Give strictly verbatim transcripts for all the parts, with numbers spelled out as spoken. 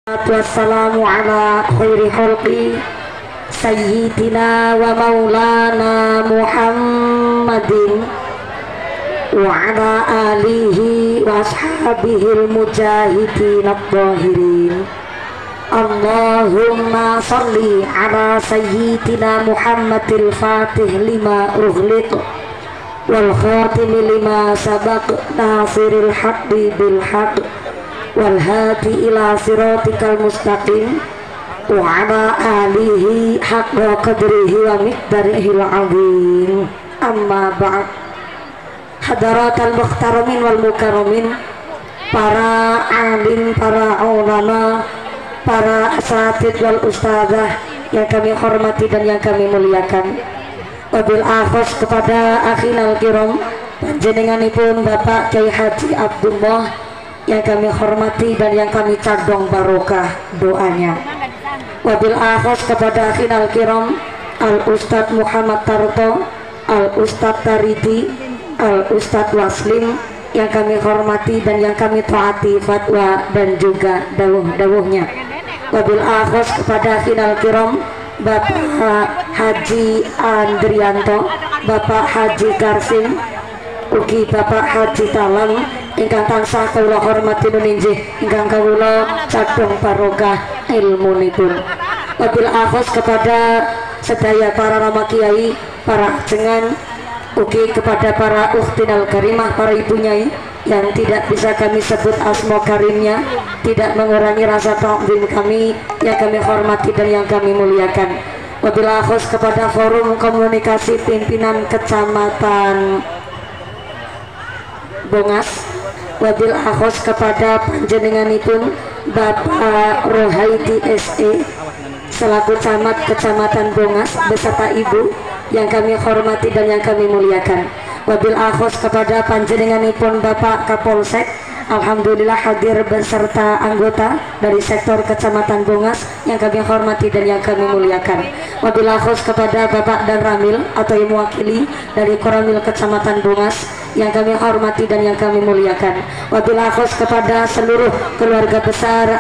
Wassalamu ala khairi khalqi sayyidina wa maulana Muhammadin wa ala alihi wa ashabihi al-mujahidin al-zahirin. Allahumma salli ala sayyidina Muhammadil fatih lima ughliq wal khatim lima sabaq nasiril haqqi bil haqq wal hadi ila siratikal mustaqim wa ala alihi haqqa qadrihi wa miqdarihil azim. Amma ba'd. Hadaratal muhtaramin wal mukarramin, para alim, para ulama, para asatid wal ustadzah yang kami hormati dan yang kami muliakan. Wabil akhos kepada akhinal kiram panjenenganipun Bapak Kyai Haji Abdullah yang kami hormati dan yang kami cadong barokah doanya. Wabil akhos kepada akhinal kiram Al Ustadz Muhammad Tarto, Al Ustadz Taridi, Al Ustadz Waslim yang kami hormati dan yang kami taati fatwa dan juga dawuh-dawuhnya. Wabil akhos kepada akhinal kiram Bapak Haji Andrianto, Bapak Haji Karsim, ugi Bapak Haji Talang ingkang tansah kawula hormati nuninjih ingkang kawula cadong barokah ilmunipun. Wabil akhos kepada sedaya para rama kiai, para ajengan, ugi kepada para ukhtinal karimah, para ibu nyai yang tidak bisa kami sebut asma karimnya, tidak mengurangi rasa ta'zim kami yang kami hormati dan yang kami muliakan. Wabil akhos kepada forum komunikasi pimpinan kecamatan Bongas, wabil akhos kepada panjenenganipun Bapak Rohaidi S E selaku camat kecamatan Bongas beserta ibu yang kami hormati dan yang kami muliakan. Wabil akhos kepada panjenenganipun Bapak Kapolsek, alhamdulillah hadir beserta anggota dari sektor kecamatan Bongas yang kami hormati dan yang kami muliakan. Wabil akhos kepada Bapak dan Ramil atau yang mewakili dari Koramil kecamatan Bongas yang kami hormati dan yang kami muliakan. Wabil akhos kepada seluruh keluarga besar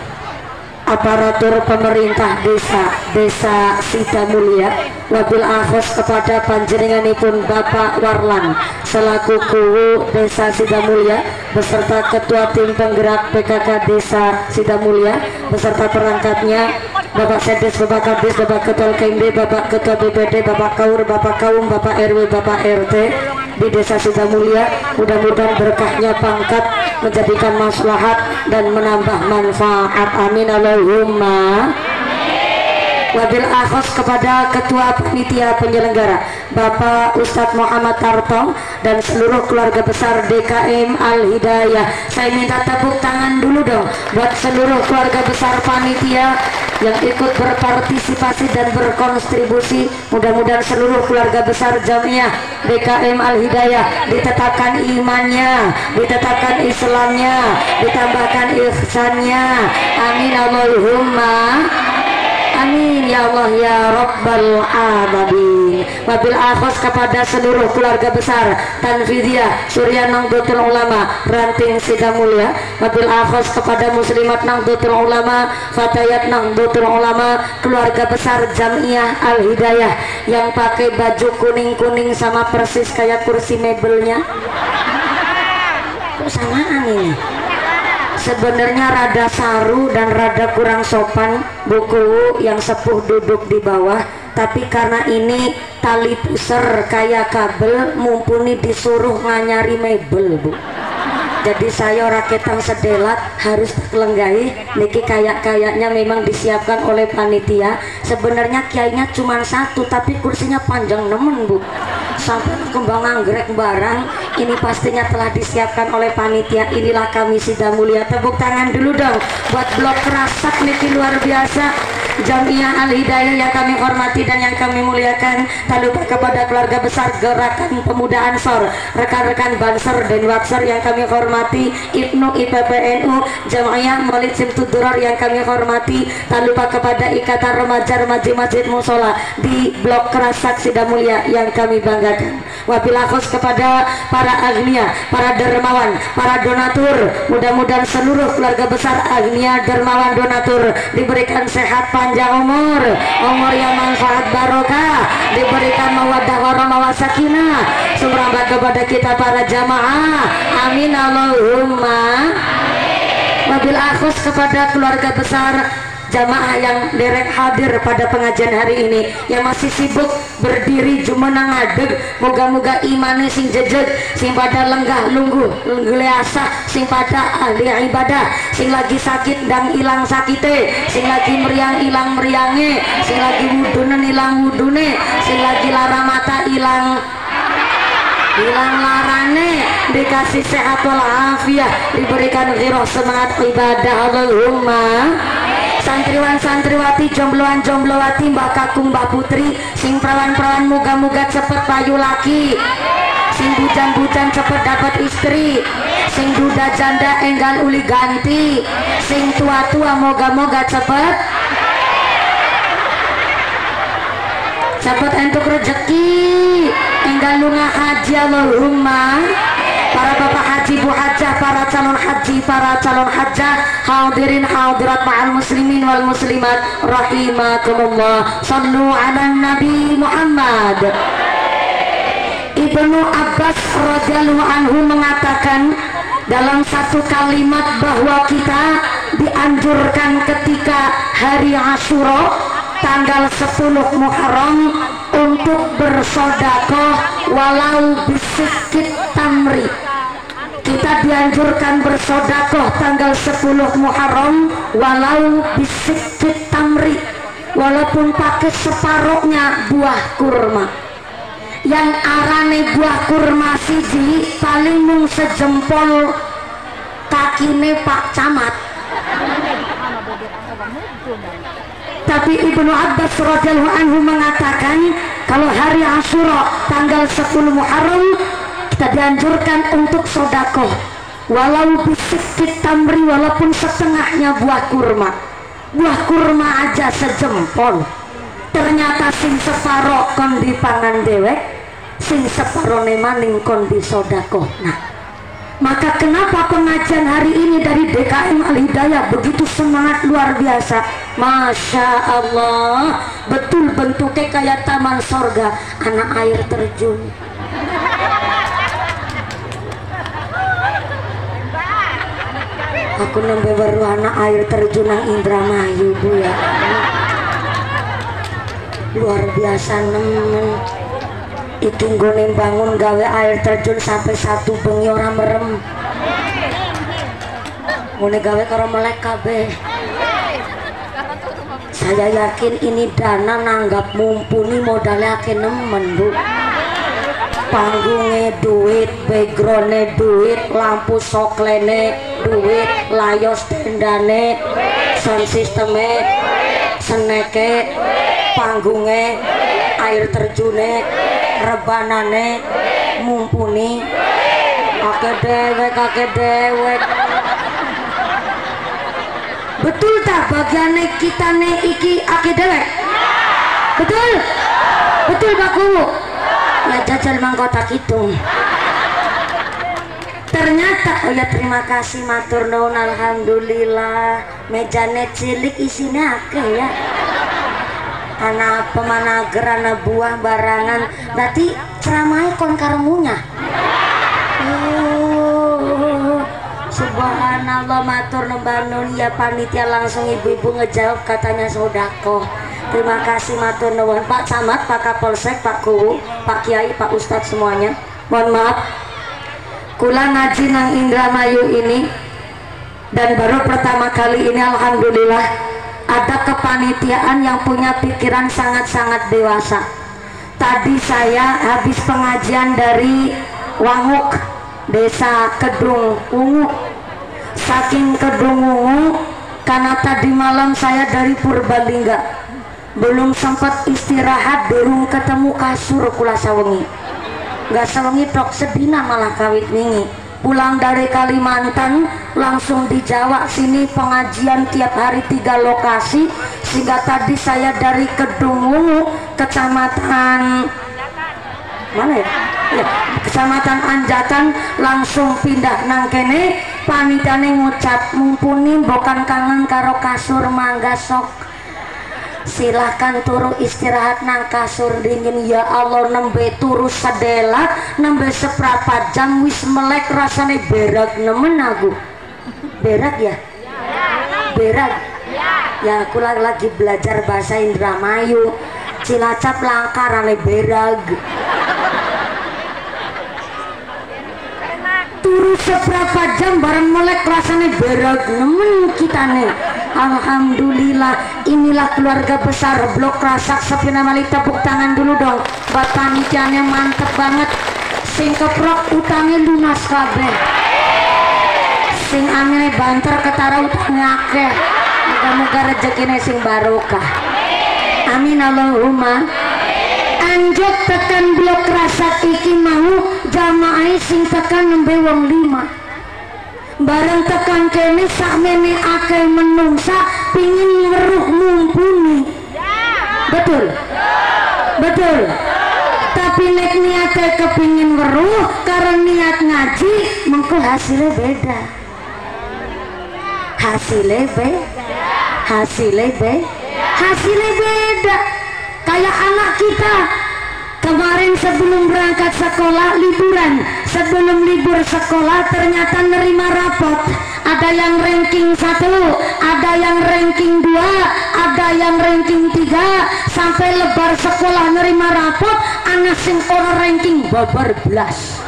aparatur pemerintah desa desa Sidamulya. Wabil akhos kepada panjenenganipun Bapak Warlan selaku kuwu desa Sidamulya beserta ketua tim penggerak P K K desa Sidamulya beserta perangkatnya, Bapak Sedes, Bapak Kadis, Bapak Ketua K M D, Bapak Ketua B P D, Bapak Kaur, Bapak Kaum, Bapak R W, Bapak R T di desa Sidamulya. Mudah-mudahan berkahnya pangkat menjadikan maslahat dan menambah manfaat. Amin Allahumma. Wabil akhos kepada ketua panitia penyelenggara Bapak Ustadz Muhammad Tarto dan seluruh keluarga besar D K M Al Hidayah. Saya minta tepuk tangan dulu dong buat seluruh keluarga besar panitia yang ikut berpartisipasi dan berkontribusi. Mudah-mudahan seluruh keluarga besar Jamiah D K M Al Hidayah ditetapkan imannya, ditetapkan Islamnya, ditambahkan ihsannya. Amin Allahumma. Amin ya Allah ya Rabbal Alamin. Wabil akhos kepada seluruh keluarga besar Tanfidiyah Surya Nahdlatul Ulama Ranting Sidamulya. Wabil akhos kepada Muslimat Nahdlatul Ulama, Fatayat Nahdlatul Ulama, keluarga besar Jamiah Al Hidayah yang pakai baju kuning-kuning sama persis kayak kursi mebelnya. Kok samaan ini? Sebenarnya rada saru dan rada kurang sopan buku yang sepuh duduk di bawah, tapi karena ini tali pusar kayak kabel mumpuni disuruh nganyari mebel bu. Jadi saya raketang sedelat harus lenggahi niki kayak-kayaknya memang disiapkan oleh panitia. Sebenarnya kiainya cuma satu tapi kursinya panjang nemen bu, sampai kembang anggrek barang. Ini pastinya telah disiapkan oleh panitia. Inilah kami Sidamulya. Tepuk tangan dulu dong buat blok kerasak niki luar biasa. Jamiah Al-Hidayah yang kami hormati dan yang kami muliakan. Tak lupa kepada keluarga besar Gerakan Pemuda Ansor, rekan-rekan Banser dan Wakser yang kami hormati, Ibnu I P P N U, Jamiah Maulid Simtuduror yang kami hormati. Tak lupa kepada Ikatan Remaja-Remaji Masjid Musola di Blok Kerasak Sidamulya yang kami banggakan. Wabillahi khusus kepada para agnia, para dermawan, para donatur. Mudah-mudahan seluruh keluarga besar agnia, dermawan, donatur diberikan sehat panjang umur, umur yang manfaat barokah, diberikan mawaddah warahmah wasakinah, sumrambat kepada kita para jamaah. Amin Allahumma. Wabillahi khusus kepada keluarga besar jamaah yang derek hadir pada pengajian hari ini, yang masih sibuk berdiri jumenang ngadeg, moga-moga imane sing jejeg, sing pada lenggah lungguh ngeleasa, sing pada ahli ibadah, sing lagi sakit dan ilang sakite, sing lagi meriang ilang meriange, sing lagi wudunen ilang wudune, sing lagi lara mata ilang hilang larane, dikasih sehat walafiat, diberikan ghirah semangat ibadah. Allahumma. Santriwan santriwati, jombloan jomblowati, mbak kakung mbak putri, sing perawan-perawan muga-muga cepet payu laki, sing bujan-bujan cepet dapat istri, sing duda janda enggal uli ganti, sing tua-tua moga-moga cepet cepet entuk rezeki, enggal lunga haji. Allahumma. Para bapak haji, bu hajah, para calon haji, para calon hajah, hadirin hadirat ma'al muslimin wal muslimat rahimakumullah. Sallu ala Nabi Muhammad. Ibnu Abbas radhiyallahu anhu mengatakan dalam satu kalimat bahwa kita dianjurkan ketika hari Asyura tanggal sepuluh Muharram untuk bersodakoh walau bisikit tamri. Kita dianjurkan bersodakoh tanggal sepuluh Muharram walau bisikit tamri, walaupun pakai separohnya buah kurma. Yang arane buah kurma siji paling mung sejempol kakine Pak Camat. Tapi Ibnu Abbas radhiyallahu anhu mengatakan kalau hari Asyura tanggal sepuluh Muharram kita dianjurkan untuk sodakoh walau bisikit tamri, walaupun setengahnya buah kurma. Buah kurma aja sejempol, ternyata sing separo kon dipangan dewek, sing separone maning kon disodakoh. Nah, maka kenapa pengajian hari ini dari D K M Al-Hidayah begitu semangat luar biasa. Masya Allah, betul bentuknya kayak taman sorga, anak air terjun. Aku nembe baru anak air terjun nang Indramayu, Bu ya. Luar biasa nemen. Itu nggone bangun gawe air terjun sampai satu bengi ora merem. Ngone gawe karo melek kabeh. Saya yakin ini dana nanggap mumpuni, modalnya akeh nemen, Bu. Panggungnya duit, backgroundnya duit, lampu soklene duit, layos tendane, sound systemnya, seneke, panggungnya, air terjunnya, rebanane mumpuni. Akeh dewek, akeh dewek. Betul tak bagiannya kita nih iki akeh dewek? Betul? Betul Pak Kuwu? Ya jajal mangkota kitung. Ternyata, oh ya terima kasih matur nuwun, alhamdulillah mejane cilik isinya akeh ya. Anak pemanager, anak buah barangan, berarti ceramahnya kon karemunya. Oh, subhanallah, matur nuwun ya panitia, langsung ibu-ibu ngejawab katanya sodako. Terima kasih matur nuwun Pak Camat, Pak Kapolsek, Pak Kuwu, Pak Kiai, Pak Ustadz semuanya. Mohon maaf, kula ngaji nang Indramayu ini dan baru pertama kali ini alhamdulillah ada kepanitiaan yang punya pikiran sangat-sangat dewasa. Tadi saya habis pengajian dari Wanguk, Desa Kedung Ungu. Saking Kedung Ungu karena tadi malam saya dari Purbalingga belum sempat istirahat, belum ketemu kasur kula sawengi. Nggak sawengi tok sedina malah kawit wingi. Pulang dari Kalimantan langsung di Jawa sini pengajian tiap hari tiga lokasi, sehingga tadi saya dari Kedungunu kecamatan mana ya? Ya, kecamatan Anjatan langsung pindah nang kene. Panitane ngucap mumpuni bukan kangen karo kasur mangga sok silahkan turu istirahat nang kasur dingin. Ya Allah, nembe turu sedela nembe seprapat jam wis melek rasane berak nemen aku. Berak ya? Berak ya, aku lagi belajar bahasa Indramayu. Cilacap langkarane berag. Turu seberapa jam bareng melek rasanya berat nemen kita nih. Alhamdulillah, inilah keluarga besar Blok Rasak Sepina Malik. Tepuk tangan dulu dong buat panitianya, mantep banget. Sing keprok utangnya lunas kabeh, sing amine banter ketara utangnya akeh. Moga-moga rezekine sing barokah, amin Allahumma. Anjot tekan Blok Rasak iki mau jamaah sing tekan nembe wong lima. Bareng tekan kene sakmene akeh menungsa pingin weruh mumpuni. Betul? Betul. Tapi nek niate kepingin weruh karena niat ngaji, mengko hasilnya beda. Hasilnya beda. Hasilnya beda. Hasilnya beda. Kayak anak kita kemarin sebelum berangkat sekolah liburan, sebelum libur sekolah ternyata nerima rapot. Ada yang ranking satu, ada yang ranking dua, ada yang ranking tiga. Sampai lebar sekolah nerima rapot, anak sing orang ranking babar belas.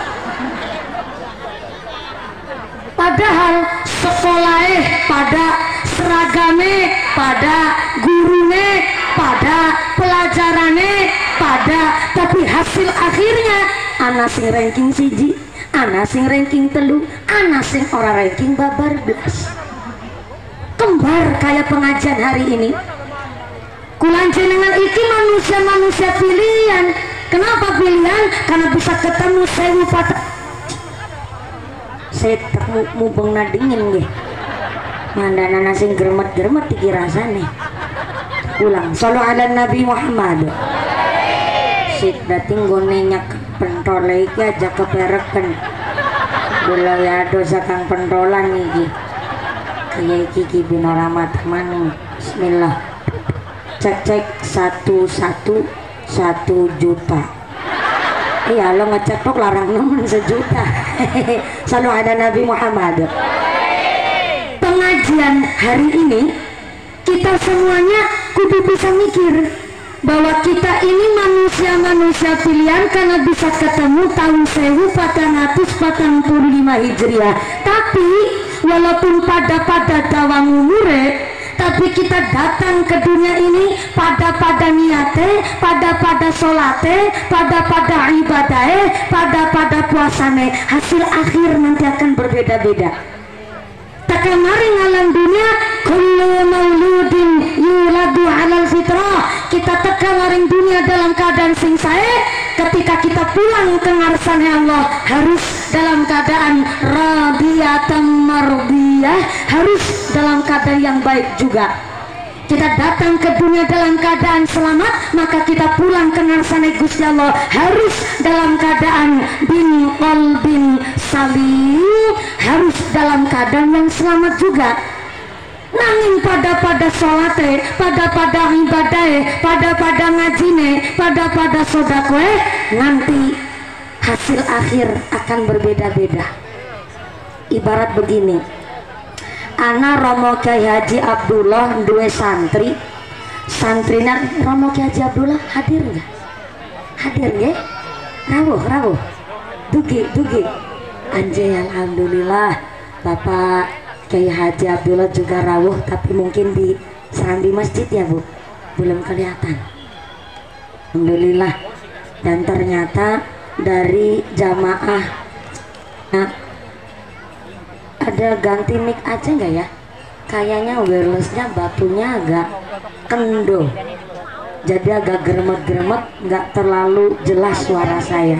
Padahal sekolahnya pada, seragamnya pada, gurunya pada, pelajarannya pada, tapi hasil akhirnya anak sing ranking siji, anak sing ranking telu, anak sing ora ranking babar belas. Kembar kayak pengajian hari ini. Kulan jenengan iki manusia-manusia pilihan. Kenapa pilihan? Karena bisa ketemu sewu patah. Saya tak mubeng nadingin nggih. Mandana sing germet-germet iki rasane. Ulang, shollu ala Nabi Muhammad. Sik dating gone nyak pentole iki aja kepereken. Bola ya dosa kang pentolan iki. Kaya iki ki binaramat maning. Bismillah. Cek cek satu satu satu juta. Iya lo ngecek tok larang nemen sejuta. Shollu ala Nabi Muhammad. Pengajian hari ini kita semuanya kudu bisa mikir bahwa kita ini manusia-manusia pilihan karena bisa ketemu tahun seribu empat ratus empat puluh lima Hijriah. Tapi walaupun pada-pada dawang umure, tapi kita datang ke dunia ini pada-pada niate, pada-pada solate, pada-pada ibadahnya, pada-pada puasane. Hasil akhir nanti akan berbeda-beda. Kemarin alam dunia kullu mauludin yuladu halal fitrah. Kita tekan maring dunia dalam keadaan sing sae. Ketika kita pulang ke ngarsane Allah harus dalam keadaan radiyatan mardiyah, harus dalam keadaan yang baik juga. Kita datang ke dunia dalam keadaan selamat, maka kita pulang ke ngarsane Gusti Allah harus dalam keadaan bin qalbin salim, harus dalam keadaan yang selamat juga. Nanging pada-pada sholate, pada-pada ibadahnya, pada-pada ngajine, pada-pada sodakoe, nanti hasil akhir akan berbeda-beda. Ibarat begini, ana Romo Kyai Haji Abdullah dua santri, santrina Romo Kyai Haji Abdullah hadir nggak? Hadir nggak? Rawuh, rawuh, dugi, dugi. Anjay, alhamdulillah Bapak Kyai Haji Abdullah juga rawuh, tapi mungkin di serambi masjid ya Bu, belum kelihatan. Alhamdulillah. Dan ternyata dari jamaah, nah, ada ganti mic aja nggak ya? kayaknya wirelessnya batunya agak kendo, jadi agak geremet-geremet, nggak terlalu jelas suara saya.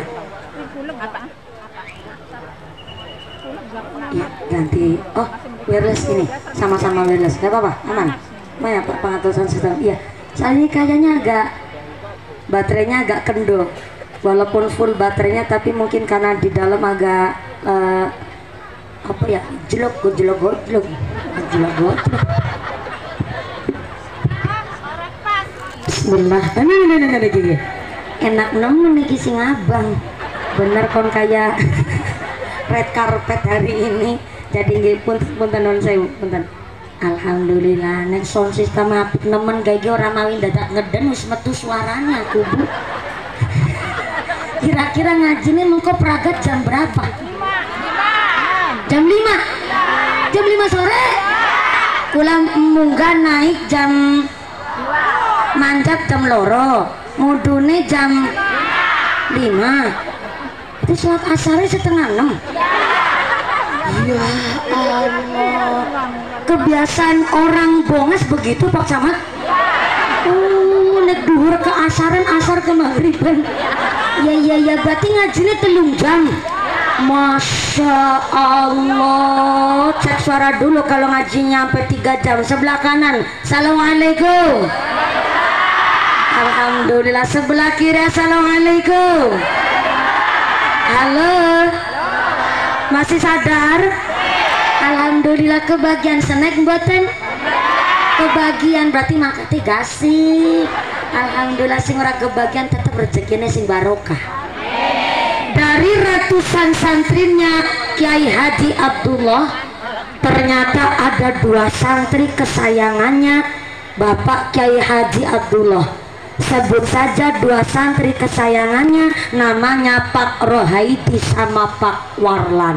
Ya, ganti. Oh, wireless ini sama-sama wireless, nggak apa-apa, aman. Maya Pak, pengaturan sistem. Iya, soalnya ini kayaknya agak baterainya agak kendo, walaupun full baterainya, tapi mungkin karena di dalam agak uh, apa ya, jelok jelok jelok jelok jelok. Bismillah. Ini ini ini ini. Enak nemen nih sing abang. Bener kon kayak red carpet hari ini. Jadi nggih pun punten non sewu punten. Alhamdulillah nek sound system apik nemen gawe ora mawi dadak ngeden wis metu suaranya kubu. Kira-kira ngajine mengko pragat jam berapa? Jam lima. Jam lima sore. Kula munggah naik jam manjak jam loro, mudune jam lima. Itu sholat asarnya setengah enam. Ya Allah, kebiasaan orang bonges begitu Pak Camat. Oh, nek duhur ke asaran, asar ke maghriban. Ya ya ya, berarti ngajinya telung jam. Masya Allah. Cek suara dulu kalau ngajinya sampai tiga jam. Sebelah kanan. Assalamualaikum. Alhamdulillah. Sebelah kiri. Assalamualaikum. Halo. Masih sadar? Alhamdulillah. Kebagian snack mboten? Kebagian berarti makati gasih. Alhamdulillah sing ora kebagian tetap rezekinya sing barokah. Dari ratusan santrinya Kiai Haji Abdullah, ternyata ada dua santri kesayangannya Bapak Kiai Haji Abdullah. Sebut saja dua santri kesayangannya, namanya Pak Rohaidi sama Pak Warlan.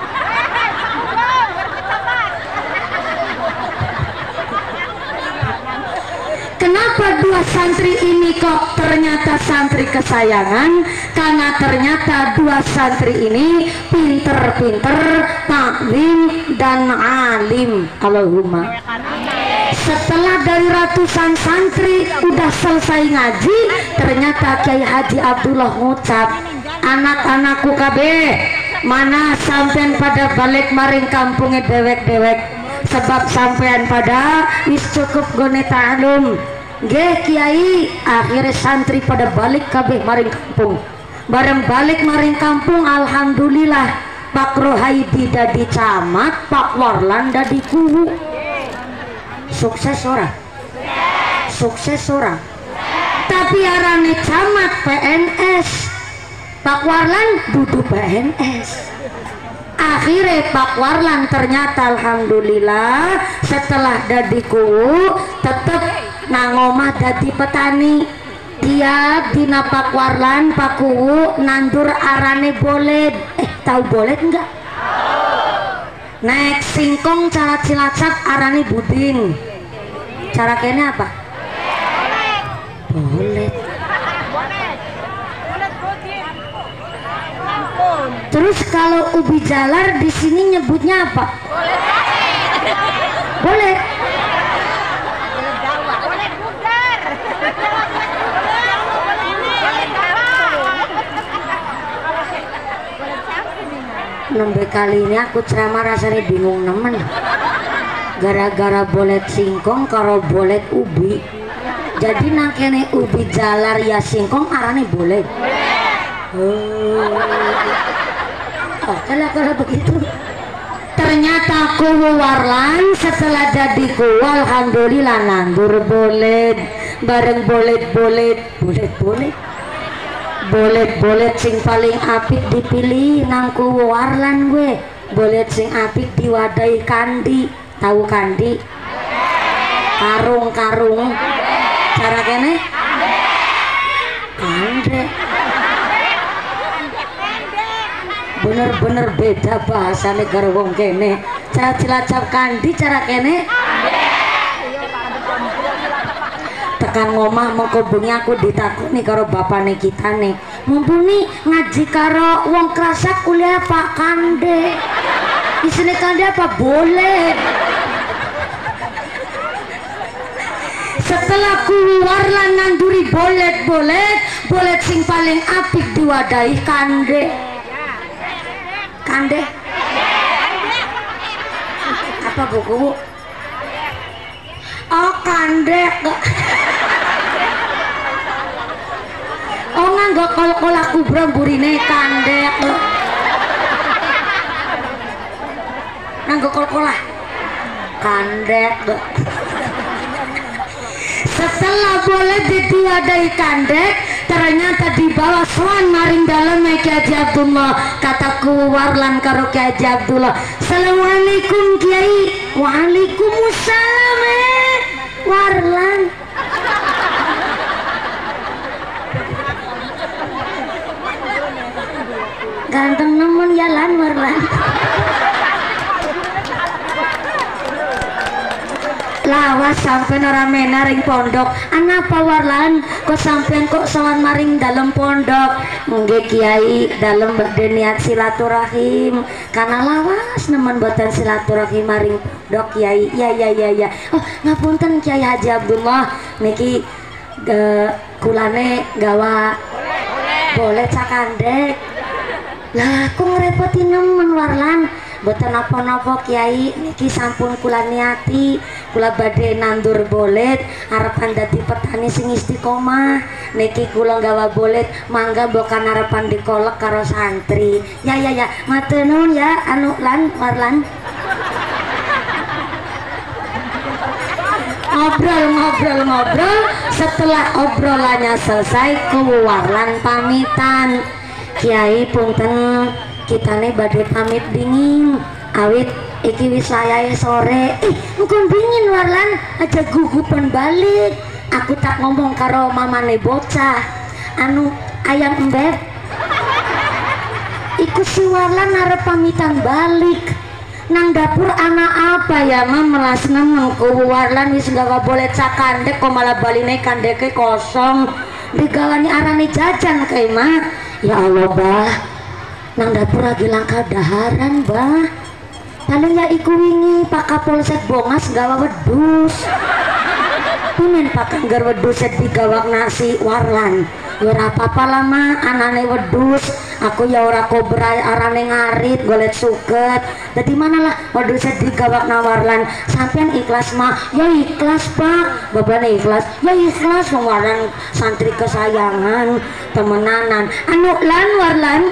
Kenapa dua santri ini kok ternyata santri kesayangan? Karena ternyata dua santri ini pinter-pinter, taklim dan alim. Allahumma. Setelah dari ratusan santri udah selesai ngaji, ternyata Kiai Haji Abdullah ngucap, anak-anakku kabeh, mana sampean pada balik maring kampungnya dewek-dewek. Sebab sampean pada wis cukup gone ta'alum. Nggih Kiai, akhirnya santri pada balik kabeh maring kampung. Bareng balik maring kampung, alhamdulillah Pak Rohaidi dadi camat, Pak Warlan dadi kuwu. Sukses ora? Sukses ora? Tapi arane camat P N S, Pak Warlan duduk P N S. Akhirnya Pak Warlan ternyata alhamdulillah setelah dadi kuwu tetep nangomah dadi petani. Dia dina Pak Warlan Pak kuwu nandur arane boleh. Eh tahu boleh enggak? Nek singkong cara Cilacap arane buding. Cara kene apa? Boleh. Terus kalau ubi jalar di sini nyebutnya apa? Boleh. Boleh bugar. Nembe kali ini aku ceramah rasanya bingung nemen. Gara-gara bolet singkong karo bolet ubi. Jadi nangkene ubi jalar ya singkong arane bolet. Oh. Oh, kalau kalau begitu ternyata kuwu Warlan setelah jadi kuwu alhamdulillah nandur bolet bareng bolet-bolet bolet-bolet bolet-bolet sing paling apik dipilih nang kuwu Warlan gue. Bolet sing apik diwadahi kandi. Tahu kandi? Karung-karung cara kene kande. Bener-bener beda bahasane karo wong kene. Cara Cilacap kandi, cara kene tekan ngomah mengko bengi aku ditakoni karo bapane kitane. Mumpuni ngaji karo wong Krasak kuliah Pak Kande. Isine kande apa? Boleh. setelah keluar lan nanduri bolet-bolet bolet sing paling apik diwadahi kande kande apa buku oh kandek oh nganggo kol-kol aku burine kandek nganggo kol-kolah kandek setelah boleh diwadahi kandek ternyata di bawah soan maring dalam Ki Haji Abdullah kataku warlan karo Ki Haji Abdullah assalamualaikum Kiai waalaikumsalam eh warlan ganteng nemen ya lan warlan lawas sampai noramena ring pondok anapa warlan kok sampean kok sawan maring dalam pondok nggih Kiai dalam badhe niat silaturahim karena lawas nemen boten silaturahim maring pondok Kiai ya ya ya ya oh ngapunten Kiai Haji Abdullah niki uh, kulane gawa boleh cakandek lah kok ngerepotin nemen warlan boten napa-napa Kiai niki sampun kula niati kula badhe nandur bolet harapan dadi petani sing istiqomah niki kula gawa bolet mangga bokan harapan dikolek karo santri ya ya ya matur nuwun ya anu lan warlan ngobrol-ngobrol-ngobrol setelah obrolannya selesai kewarlan pamitan Kiai punten kita nih badai pamit dingin awit iki wisayahe sore ih bukan dingin warlan aja gugupan balik aku tak ngomong karo mamane bocah anu ayam embeb iku si warlan arep pamitan balik nang dapur anak apa ya mam melas nemen ku warlan wis gak boleh cakandek kok malah baline kandeke kosong digawani arane jajan kae mah ya Allah bah nang dapur lagi langka daharan bah paling ya iku wingi Pak Kapolsek Bongas gawa wedus pimen Pak Kanggar wedus digawak nasi warlan ya apa-apa lama anane wedus aku ya ora kobra arane ngarit golek suket dadi mana lah wedus digawak nawarlan sampean ikhlas mah ya ikhlas Pak babane ikhlas ya ikhlas wong warlan santri kesayangan temenanan anu lan warlan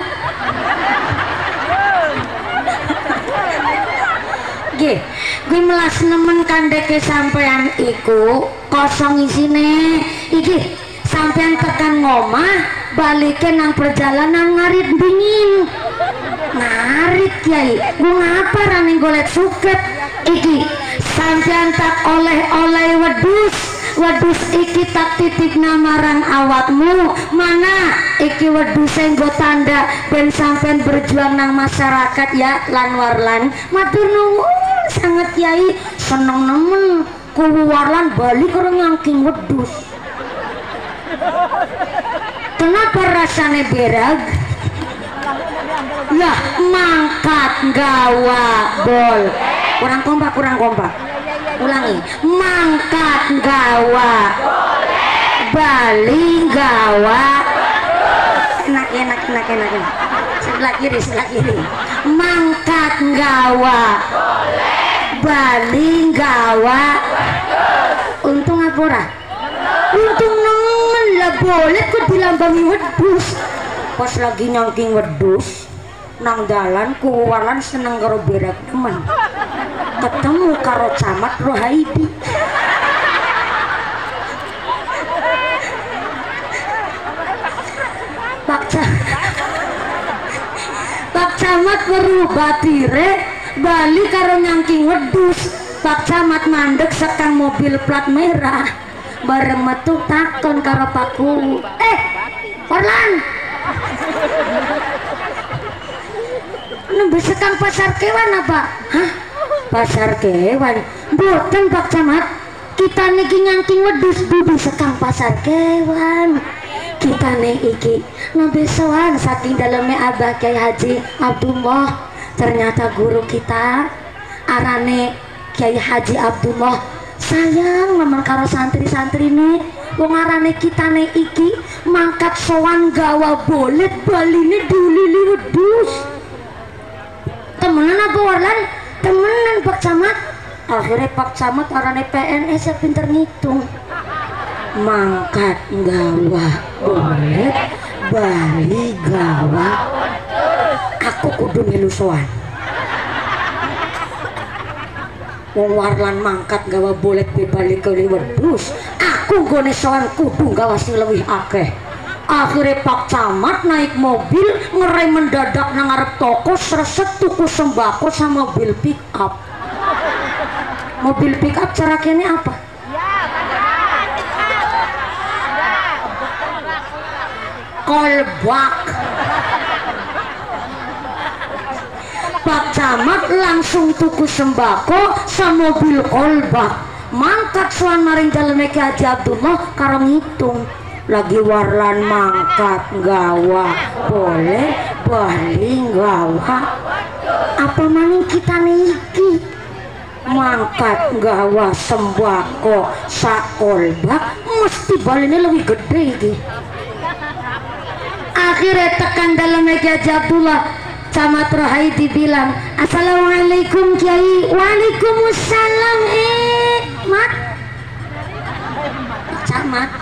G, gue melas nemen kandeke sampean iku kosong isine iki sampean tekan ngomah balikin nang perjalanan ngarit dingin ngarit Kiai gue ngapa rane golek suket iki sampean tak oleh-oleh wedus wedus iki tak titip namarang awakmu mana iki wedus nggo tanda ben sampean berjuang nang masyarakat ya lan warlan matur nuwun sangat Kiai seneng nemen kuwarlan balik orang ngangking wedus kenapa rasanya berag lah mangkat gawa bol kurang kompak kurang kompak ulangi mangkat gawa bali gawa enak enak enak enak enak sebelah kiri sebelah kiri mangkat gawa bali gawa untung apa ora untung nemen lah boleh kok dilambangi wedus pas lagi nyangking wedus nang dalan kuwalan seneng karo berak temen ketemu karo camat Rohaidi Pak Pak camat berubah tire bali karo nyangking wedus Pak camat mandek sekang mobil plat merah bareng metu takon karo Pak Kuwu eh Warlan nembe sekang pasar kewan apa hah pasar kewan boten Pak camat kita niki nyangking wedus dudu sekang pasar kewan kita nih iki nembe sowan saking dalamnya Abah Kiai Haji Abdullah ternyata guru kita arane Kiai Haji Abdullah sayang memang karo santri-santri nih wong arane kitane iki mangkat sowan gawa bolet baline diulili wedhus. Temenan apa Warlan? Temenan Pak Camat. Akhirnya Pak Camat arane P N S ya pinter ngitung. Mangkat gawa bolet bali gawa aku kudu melu sowan. Wong Warlan mangkat gawa bolet bebalik ke wedhus, aku gone sowan kudu gawa sing leuwih akeh. Akhirnya Pak Camat naik mobil ngerem mendadak nang ngarep toko sreset tuku sembako sama mobil pick up. Mobil pick up cara kene apa? Kolbak. Pak Camat langsung tuku sembako sama mobil kolbak. Mangkat soan maring daleme Ki Haji Abdullah karo ngitung. Lagi Warlan mangkat gawa boleh bali gawa apa maning kita niki mangkat gawa sembako sakolbak mesti baline lebih gede iki. Akhirnya tekan dalam Ki Haji Abdullah Camat Rohaidi bilang assalamualaikum Kiai. Waalaikumsalam. Eh Mat Camat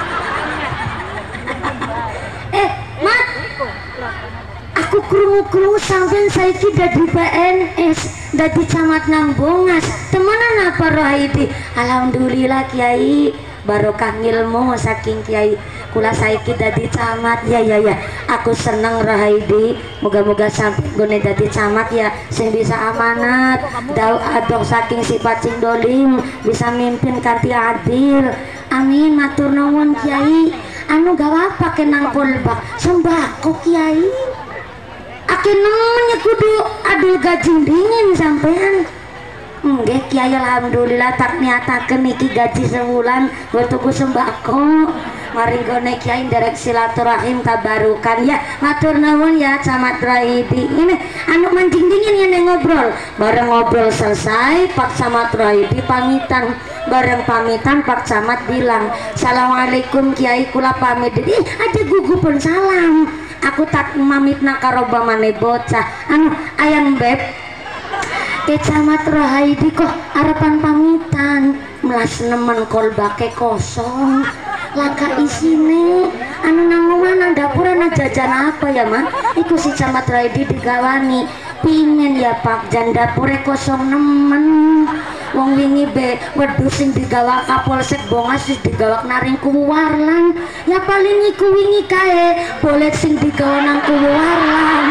eh Mat aku krungu-krungu sampean saiki dadi P N S dadi camat nang Bongas temenan apa Rohaidi? Alhamdulillah Kiai barokah ngilmu saking Kiai kula saiki dadi camat. Ya ya ya aku seneng Rohaidi moga-moga sampe gone dadi camat ya sing bisa amanat dau adoh saking sifat sing dolim bisa mimpin kanthi adil. Amin matur nuwun Kiai. Anu gawa pake nang kolbak sembako Kiai akhir nemen kudu adil gaji dingin sampean. Nggih Kiai alhamdulillah tak niatakeun iki gaji sebulan buat tuku sembako. Mari gone Kiai nderek silaturahim tabarukan ya. Matur nuwun ya Camat Rohaidi. Ini anu mancing dingin ngene ngobrol. Bareng ngobrol selesai Pak Camat Rohaidi pamitan. Bareng pamitan Pak Camat bilang assalamualaikum Kiai kula pamit. Ih ada gugupun salam. Aku tak mamitna karo bamane bocah. Anu ayang beb Ke Camat Rohaidi kok arepan pamitan melas nemen kolbake kosong laka isine anu nang omah nang dapur ana jajan apa ya mah iku si Camat Rohaidi digawani pingin ya Pak jan dapure kosong nemen wong wingi be wedhus sing digawa Kapolsek Bongas wis digawak naring Kuwu Warlan ya paling iku wingi kae bolet sing digawa nang Kuwu Warlan.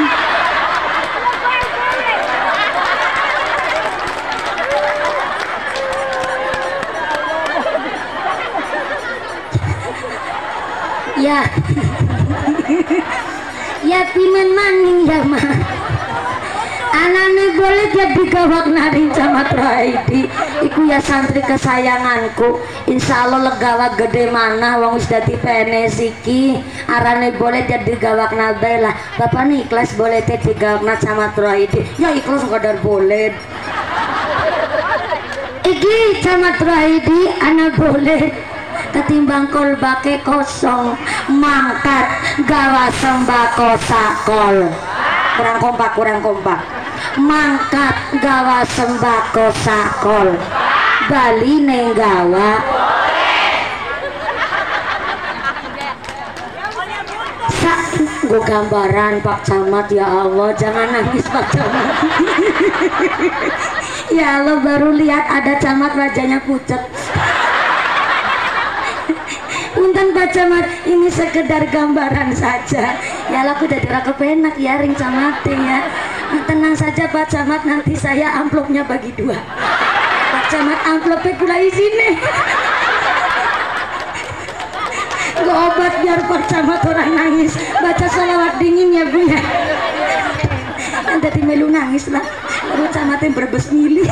Ya ya pimen maning ya mah anane boleh jadi gawak naring Camat Rohaidi iku ya santri kesayanganku insya Allah legawa gede mana wong wis dadi P N S iki arane boleh jadi gawak nabe lah bapak nih ikhlas boleh teh digawak na Camat Rohaidi ya ikhlas kadar boleh iki Camat Rohaidi anak boleh ketimbang kolbake kosong mangkat gawa sembako sakol kurang kompak kurang kompak mangkat gawa sembako sakol bali neng gawa sa gue gambaran Pak Camat ya Allah jangan nangis Pak Camat ya Allah baru lihat ada Camat wajahnya pucat. Punten Pak Camat ini sekedar gambaran saja ya aku udah dira kepenak ya ring Camat ya tenang saja Pak Camat nanti saya amplopnya bagi dua Pak Camat amplopnya kula isine gue obat biar Pak Camat orang nangis baca sholawat dingin ya Bu ya nanti melu nangis lah Pak Camatnya berbes milih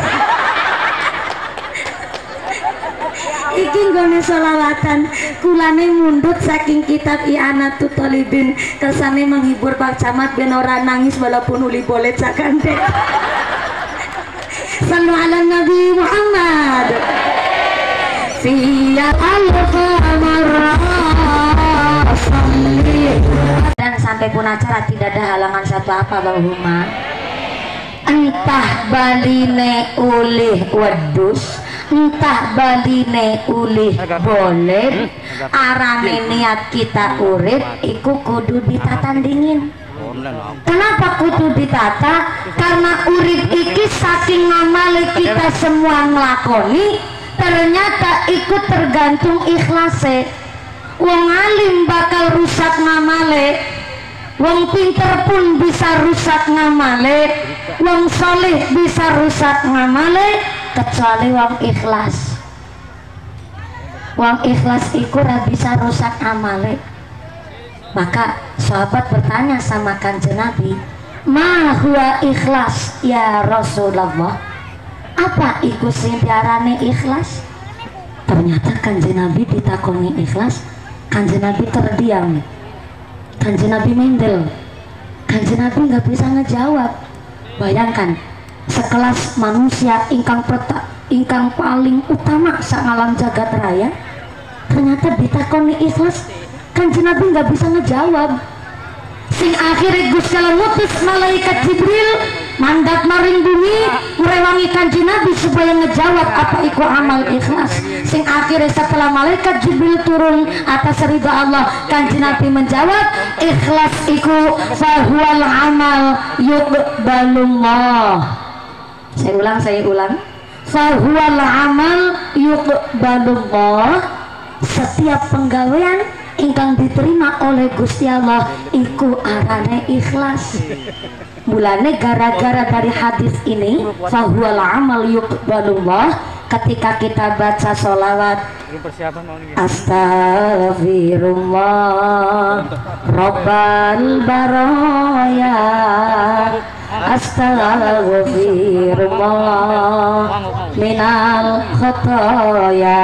iki nggone sholawatan kulane mundut saking kitab I'anatul Thalibin kesane menghibur Pak Camat ben ora nangis walaupun uli bolet sakandek. Sallu ala Nabi Muhammad. Fiya dan sampai pun acara tidak ada halangan satu apa Allahumma. Entah baline ulih wedus, entah baline ulih boleh, arane niat kita urip iku kudu ditatandingin. Kenapa kudu ditata? Karena urip iki saking ngamale kita semua ngelakoni, ternyata ikut tergantung ikhlase. Wong alim bakal rusak ngamale, wong pinter pun bisa rusak ngamale, wong soleh bisa rusak ngamale, kecuali wong ikhlas. Wong ikhlas iku ora bisa rusak amale. Maka sahabat bertanya sama Kanjeng Nabi, ma huwa ikhlas ya Rasulullah? Apa iku sing diarani ikhlas? Ternyata Kanjeng Nabi ditakoni ikhlas, Kanjeng Nabi terdiam, Kanjeng Nabi mendel, Kanjeng Nabi nggak bisa ngejawab. Bayangkan sekelas manusia ingkang peta, ingkang paling utama sak alam jagat raya, ternyata ditakoni ikhlas, Kanjeng Nabi nggak bisa ngejawab. Sing akhirnya Gusti Allah ngutus malaikat Jibril mandat maring bumi merewangi Kanjeng Nabi supaya ngejawab apa iku amal ikhlas. Sing akhirnya setelah malaikat Jibril turun atas ridha Allah, Kanjeng Nabi menjawab, ikhlas iku fahuwal amal yuqbalullah. Saya ulang, saya ulang. Fahuwal amal yuqbalullah. Setiap penggawean ingkang diterima oleh Gusti Allah iku arane ikhlas. Mulane gara-gara dari hadis ini fahuwal amal yuqbalullah, ketika kita baca sholawat Astaghfirullah Rabbal baraya, Astaghfirullah minal khotoya,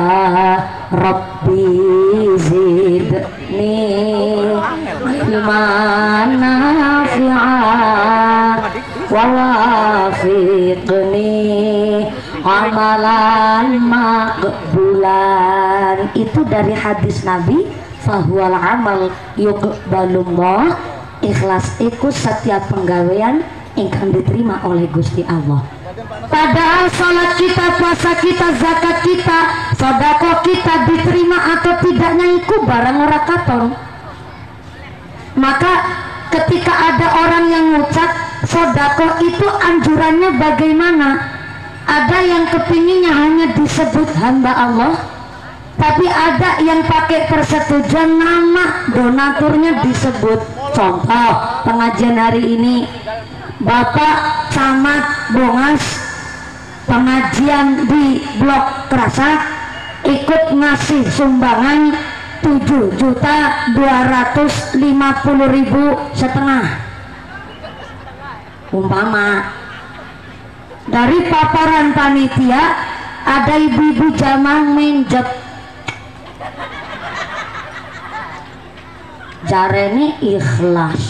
Rabbi zidni ilman nafi'an wa wafiqni amalan makbulan. Itu dari hadis Nabi, fahuwal amal yuqbalullah. Ikhlas iku setiap penggawean ingkang diterima oleh Gusti Allah. Padahal salat kita, puasa kita, zakat kita, sedekah kita diterima atau tidaknya iku barang ora katon. Maka ketika ada orang yang ngucap sedekah itu anjurannya bagaimana? Ada yang kepinginnya hanya disebut hamba Allah, tapi ada yang pakai persetujuan nama donaturnya disebut. Contoh pengajian hari ini, Bapak Camat Bongas pengajian di Blok Kerasa ikut ngasih sumbangan tujuh juta dua ratus lima puluh ribu setengah umpama. Dari paparan panitia ada ibu-ibu jamaah menjep, jarene ikhlas,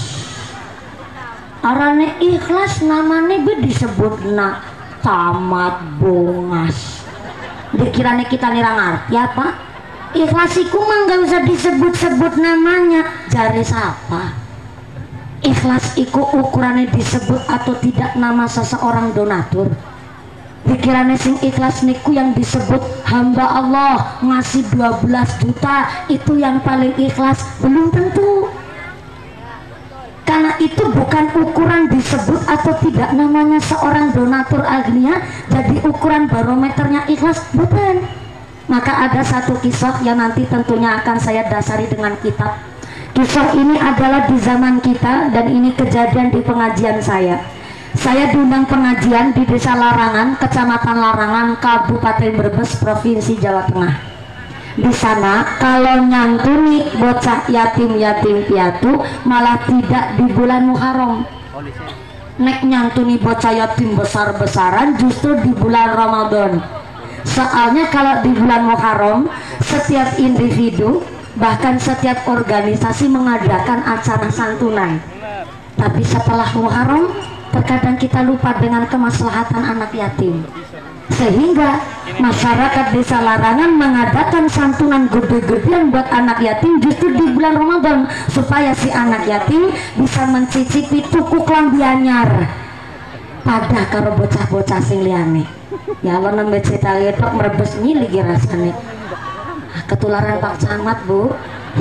arane ikhlas namanya be disebut na Camat Bongas. Dikirane kita nira ngerti apa? Ikhlas iku mah gak usah disebut-sebut namanya. Jare siapa? Ikhlas iku ukurannya disebut atau tidak nama seseorang donatur. Pikirannya sing ikhlas niku yang disebut hamba Allah ngasih dua belas juta, itu yang paling ikhlas. Belum tentu, karena itu bukan ukuran disebut atau tidak namanya seorang donatur agnia jadi ukuran barometernya ikhlas, bukan. Maka ada satu kisah yang nanti tentunya akan saya dasari dengan kitab. Kisah ini adalah di zaman kita dan ini kejadian di pengajian saya. Saya diundang pengajian di Desa Larangan, Kecamatan Larangan, Kabupaten Brebes, Provinsi Jawa Tengah. Di sana kalau nyantuni bocah yatim-yatim piatu malah tidak di bulan Muharram. Nek nyantuni bocah yatim besar-besaran justru di bulan Ramadan. Soalnya kalau di bulan Muharram setiap individu bahkan setiap organisasi mengadakan acara santunan. Tapi setelah Muharram terkadang kita lupa dengan kemaslahatan anak yatim. sehingga masyarakat desa Larangan mengadakan santunan gede-gedean buat anak yatim justru di bulan Ramadan supaya si anak yatim bisa mencicipi tuku klambi anyar pada karo bocah-bocah sing liyane. Ya Allah nembe cerita itu merebes nyili rasane. Ketularan Pak Camat, Bu.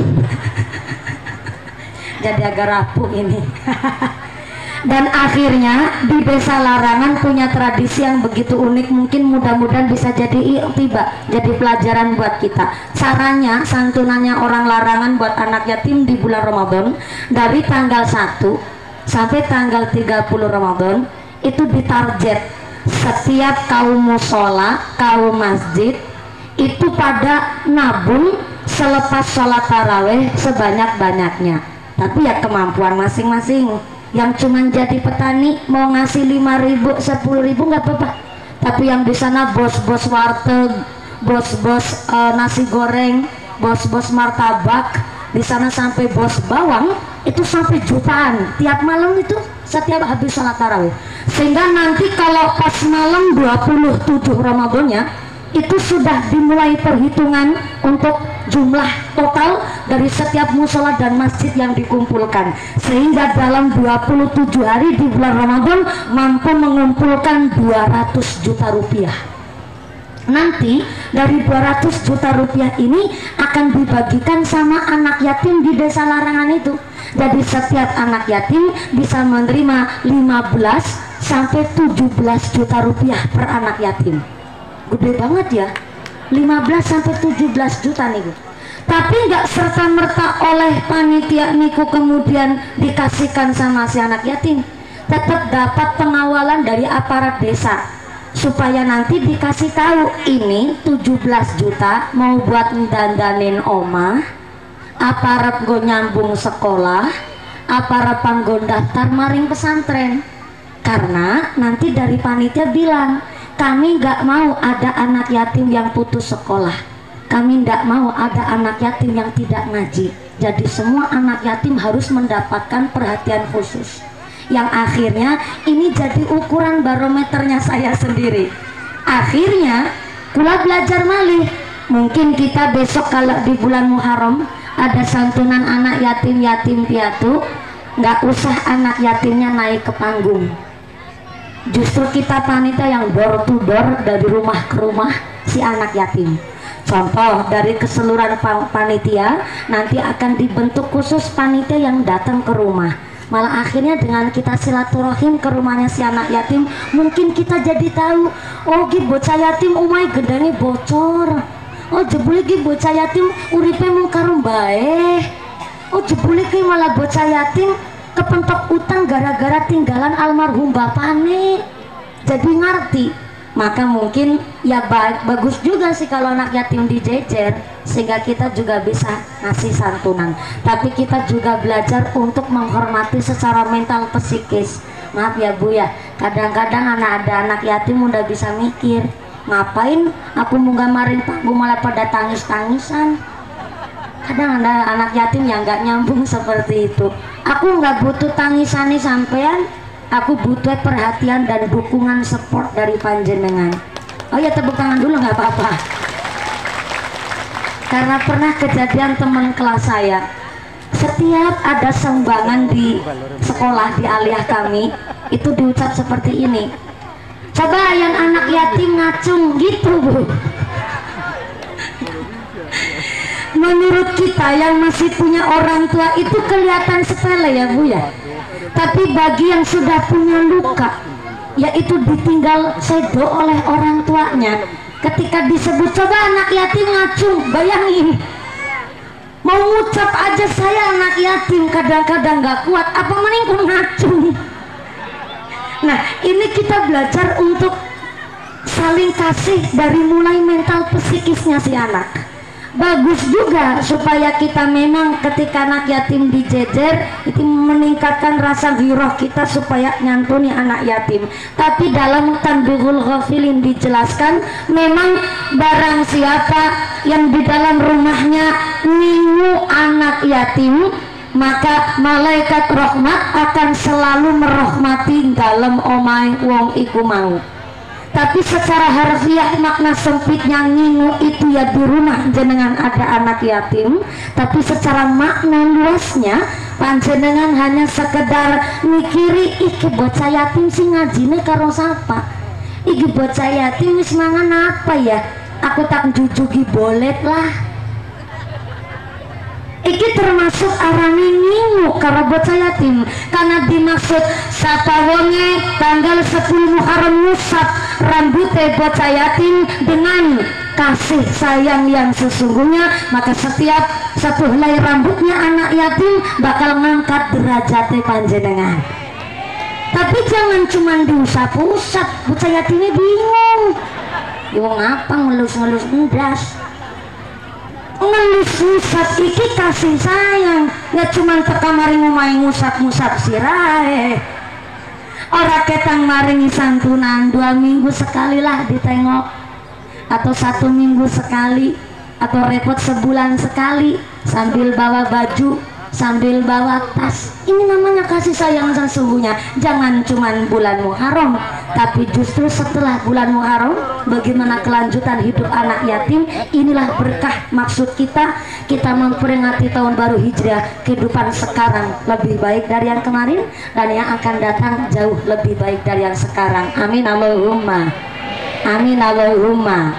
Jadi agak rapuh ini. Dan akhirnya di desa Larangan punya tradisi yang begitu unik, mungkin mudah-mudahan bisa jadi tiba jadi pelajaran buat kita. Caranya santunannya orang Larangan buat anak yatim di bulan Ramadan dari tanggal satu sampai tanggal tiga puluh Ramadan itu ditarget setiap kaum musola, kaum masjid itu pada nabung selepas sholat taraweh sebanyak-banyaknya. Tapi ya kemampuan masing-masing. Yang cuman jadi petani mau ngasih lima ribu, sepuluh ribu nggak apa-apa. Tapi yang di sana bos-bos warteg, bos-bos uh, nasi goreng, bos-bos martabak, di sana sampai bos bawang itu sampai jutaan tiap malam itu setiap habis sholat tarawih. Sehingga nanti kalau pas malam dua puluh tujuh Ramadannya itu sudah dimulai perhitungan untuk jumlah total dari setiap musola dan masjid yang dikumpulkan, sehingga dalam dua puluh tujuh hari di bulan Ramadan mampu mengumpulkan dua ratus juta rupiah. Nanti dari dua ratus juta rupiah ini akan dibagikan sama anak yatim di desa Larangan itu. Jadi setiap anak yatim bisa menerima lima belas sampai tujuh belas juta rupiah per anak yatim. Gede banget ya, lima belas sampai tujuh belas juta nih Bu. Tapi nggak serta-merta oleh panitia niku kemudian dikasihkan sama si anak yatim. Tetap dapat pengawalan dari aparat desa supaya nanti dikasih tahu ini tujuh belas juta mau buat dandanin omah, aparat go nyambung sekolah, aparat panggo daftar maring pesantren. Karena nanti dari panitia bilang kami nggak mau ada anak yatim yang putus sekolah, kami nggak mau ada anak yatim yang tidak ngaji. Jadi semua anak yatim harus mendapatkan perhatian khusus. Yang akhirnya ini jadi ukuran barometernya saya sendiri. Akhirnya kula belajar malih. Mungkin kita besok kalau di bulan Muharram ada santunan anak yatim-yatim piatu, nggak usah anak yatimnya naik ke panggung. Justru kita panitia yang door to door dari rumah ke rumah si anak yatim. Contoh dari keseluruhan panitia nanti akan dibentuk khusus panitia yang datang ke rumah. Malah akhirnya dengan kita silaturahim ke rumahnya si anak yatim, mungkin kita jadi tahu, oh gi bocah yatim umai gendane bocor. Oh jebule gi bocah yatim uripe mung karo bae. Oh jebule ki malah bocah yatim kepentok utang gara-gara tinggalan almarhum bapane. Jadi ngerti. Maka mungkin ya ba bagus juga sih kalau anak yatim dijejer, sehingga kita juga bisa ngasih santunan. Tapi kita juga belajar untuk menghormati secara mental psikis. Maaf ya Bu ya, kadang-kadang anak ada anak yatim udah bisa mikir, ngapain aku munggah maring panggung malah pada tangis-tangisan. Kadang ada anak yatim yang nggak nyambung seperti itu. Aku nggak butuh tangisan nih sampean, aku butuh perhatian dan dukungan support dari panjenengan. Oh ya tepuk tangan dulu nggak apa-apa. Karena pernah kejadian teman kelas saya, setiap ada sumbangan di sekolah di aliyah kami itu diucap seperti ini, coba yang anak yatim ngacung gitu Bu. Menurut kita yang masih punya orang tua itu kelihatan sepele ya Bu ya. Tapi bagi yang sudah punya luka, yaitu ditinggal sedo oleh orang tuanya, ketika disebut coba anak yatim ngacung, bayangin mau ngucap aja saya anak yatim kadang-kadang gak kuat, apa mending pun ngacung. Nah ini kita belajar untuk saling kasih dari mulai mental psikisnya si anak. Bagus juga supaya kita memang ketika anak yatim dijejer itu meningkatkan rasa giroh kita supaya nyantuni anak yatim. Tapi dalam Tanbihul Ghafilin dijelaskan memang barang siapa yang di dalam rumahnya ningu anak yatim, maka malaikat rahmat akan selalu merahmati dalam omai wong iku mau. Tapi secara harfiah makna sempitnya ngingu itu ya di rumah jenengan ada anak yatim. Tapi secara makna luasnya panjenengan hanya sekedar mikiri iki bocah yatim sing ngajine karo sapa, iki bocah yatim wis mangan apa ya, aku tak jujugi bolet lah. Iki termasuk arane ngingu karo bocah yatim, karena dimaksud sapawonge tanggal sepuluh Muharram ngusap rambute bocah yatim dengan kasih sayang yang sesungguhnya, maka setiap satu helai rambutnya anak yatim bakal ngangkat derajatnya panjenengan. Tapi jangan cuma diusap-usap, bocah yatimnya bingung, bingung apa ngelus-ngelus endas. Ngelus-ngusap iki kasih sayang, nggak cuma teka maring main ngusap-ngusap sirahe. Ora ketang maringi santunan dua minggu sekali lah ditengok, atau satu minggu sekali, atau repot sebulan sekali sambil bawa baju, sambil bawa tas. Ini namanya kasih sayang sesungguhnya. Jangan cuman bulan Muharram, tapi justru setelah bulan Muharram bagaimana kelanjutan hidup anak yatim. Inilah berkah maksud kita. Kita memperingati tahun baru Hijriah, kehidupan sekarang lebih baik dari yang kemarin, dan yang akan datang jauh lebih baik dari yang sekarang. Amin Allahumma, amin Allahumma.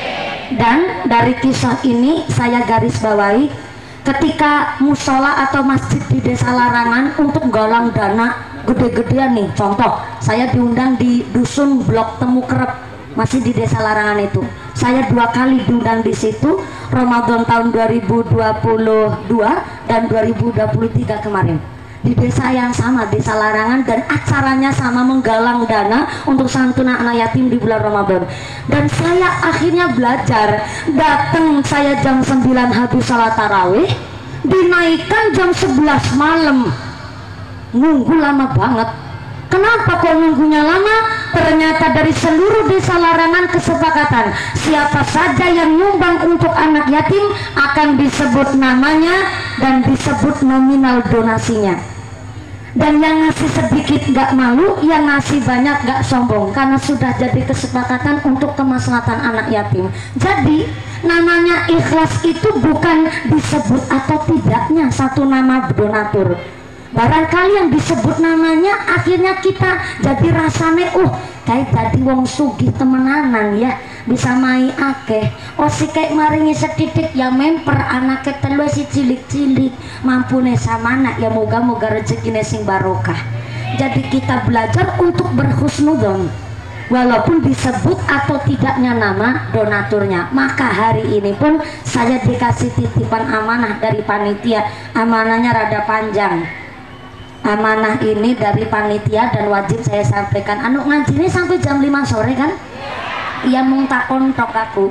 Dan dari kisah ini saya garis bawahi, ketika musola atau masjid di desa larangan untuk galang dana gede-gedean nih, contoh saya diundang di dusun Blok Temu Kerep, masih di desa larangan itu. Saya dua kali diundang di situ, Ramadan tahun dua ribu dua puluh dua dan dua ribu dua puluh tiga kemarin, di desa yang sama, desa larangan, dan acaranya sama, menggalang dana untuk santunan anak yatim di bulan Ramadan. Dan saya akhirnya belajar, datang saya jam sembilan habis salat tarawih, dinaikkan jam sebelas malam, nunggu lama banget. Kenapa kok nunggunya lama? Ternyata dari seluruh desa larangan kesepakatan, siapa saja yang nyumbang untuk anak yatim akan disebut namanya dan disebut nominal donasinya. Dan yang ngasih sedikit gak malu, yang ngasih banyak gak sombong, karena sudah jadi kesepakatan untuk kemaslahatan anak yatim. Jadi namanya ikhlas itu bukan disebut atau tidaknya satu nama donatur. Barangkali yang disebut namanya akhirnya kita jadi rasane uh kayak tadi wong sugih temenanan ya, bisa mai akeh. Oh si kayak maringi setitik ya memper anaknya telu si cilik-cilik mampune samana ya, moga-moga rezekine sing barokah. Jadi kita belajar untuk berhusnudzon walaupun disebut atau tidaknya nama donaturnya. Maka hari ini pun saya dikasih titipan amanah dari panitia. Amanahnya rada panjang. Amanah ini dari panitia dan wajib saya sampaikan. Anu ngaji ini sampai jam lima sore kan? Iya, mung takon tok aku.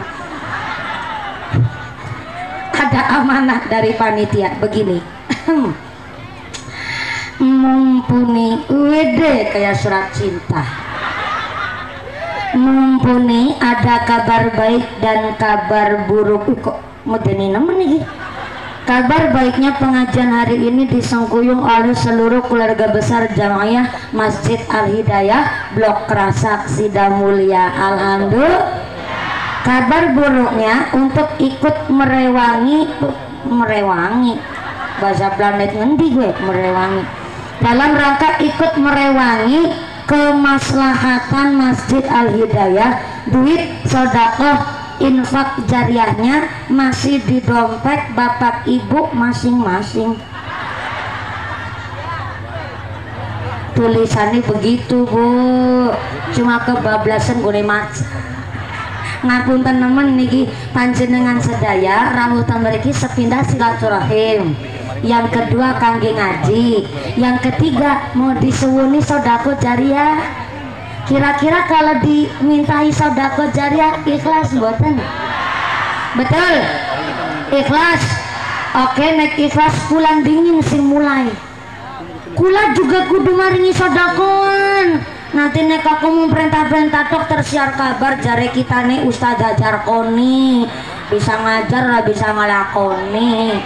Ada amanah dari panitia begini. Mumpuni wede kayak surat cinta. Mumpuni ada kabar baik dan kabar buruk. Kok medeni nemen nih? Kabar baiknya pengajian hari ini disengkuyung oleh seluruh keluarga besar Jamaah Masjid Al-Hidayah Blok Kerasak Sidamulya. Alhamdulillah. Kabar buruknya untuk ikut merewangi merewangi bahasa planet ngendi gue merewangi dalam rangka ikut merewangi kemaslahatan Masjid Al-Hidayah. Duit sedekah infak jariahnya masih di dompet bapak ibu masing-masing. Tulisannya begitu bu, cuma kebablasan gue maca. Ngapunten nemen niki panjenengan sedaya rambutan mriki sepindah silaturahim. Yang kedua kangge ngaji, yang ketiga mau disuwuni sedekah jariah. Kira-kira kalau dimintai sedekah jariah ikhlas mboten? Betul? Ikhlas. Oke, nek ikhlas pulang dingin sing mulai. Kula juga kudu maringi sedekahan. Nanti nek aku mau perintah-perintah tok tersiar kabar jare kita nih Ustazah Jarkoni bisa ngajar lah bisa ngelakoni.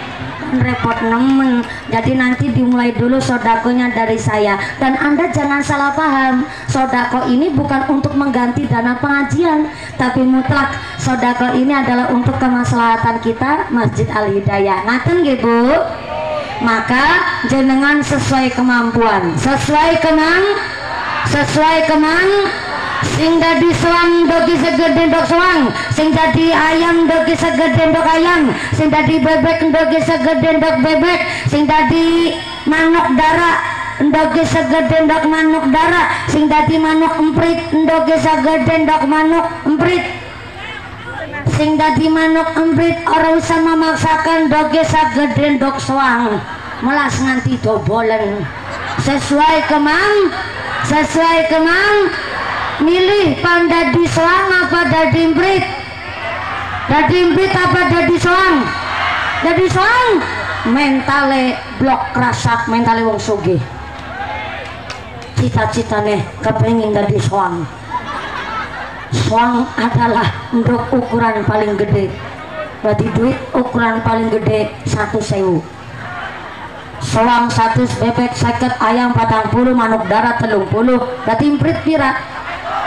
repot nemen. Jadi nanti dimulai dulu sodakonya dari saya. Dan Anda jangan salah paham, sodako ini bukan untuk mengganti dana pengajian, tapi mutlak sodako ini adalah untuk kemaslahatan kita Masjid Al Hidayah. Ngaten nggih Bu? Maka jenengan sesuai kemampuan, sesuai kemang, sesuai kemang. Sing dadi soang dogi segede dok soang, sing dadi ayam dogi segede dok ayam, sing dadi bebek dogi segede dok bebek, sing dadi manuk dara dogi segede dok manuk dara, sing dadi manuk emprit dogi segede dok manuk emprit, sing dadi manuk emprit ora usah memaksakan dogi segede dok soang, melas nganti dobolen. Sesuai kemang, sesuai kemang. Milih pan dadi soang apa dadi imprit? Dadi imprit apa dadi soang? Dadi soang mentale blok krasak, mentale wong sugih. Cita-citane kepengin dadi soang. Soang adalah ndok ukuran paling gede. Berarti duit ukuran paling gede satu sewu. Soang satu, bebek seket, ayam patang puluh, manuk darat telung puluh. Berarti imprit pira?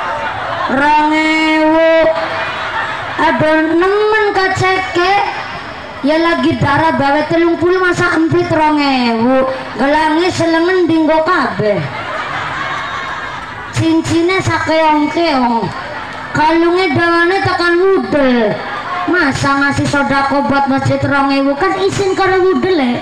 Rongewu. Ada nemen kaceke ya lagi darah bawa telung puluh masa emprit rongewu. Gelangi selengen dinggo kabeh, cincinnya sakeong-keong, kalungnya dawane tekan wudel. Masa ngasih sodako buat masjid rongewu kan isin karo wudel ya.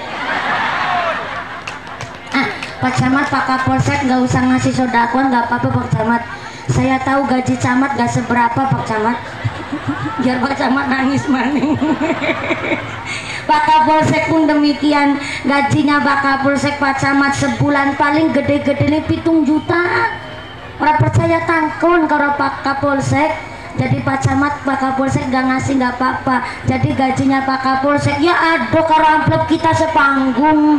Ah, Pak Camat, Pak Kapolsek nggak usah ngasih sodakoan, nggak apa-apa Pak Camat. Saya tahu gaji camat gak seberapa Pak Camat. Biar Pak Camat nangis maning. Pak Kapolsek pun demikian. Gajinya Pak Kapolsek Pak Camat sebulan paling gede-gede nih pitung juta. Orang percaya tangkon kalau Pak Kapolsek. Jadi Pak Camat, Pak Kapolsek gak ngasih gak apa-apa. Jadi gajinya Pak Kapolsek ya aduh kalau amplop kita sepanggung.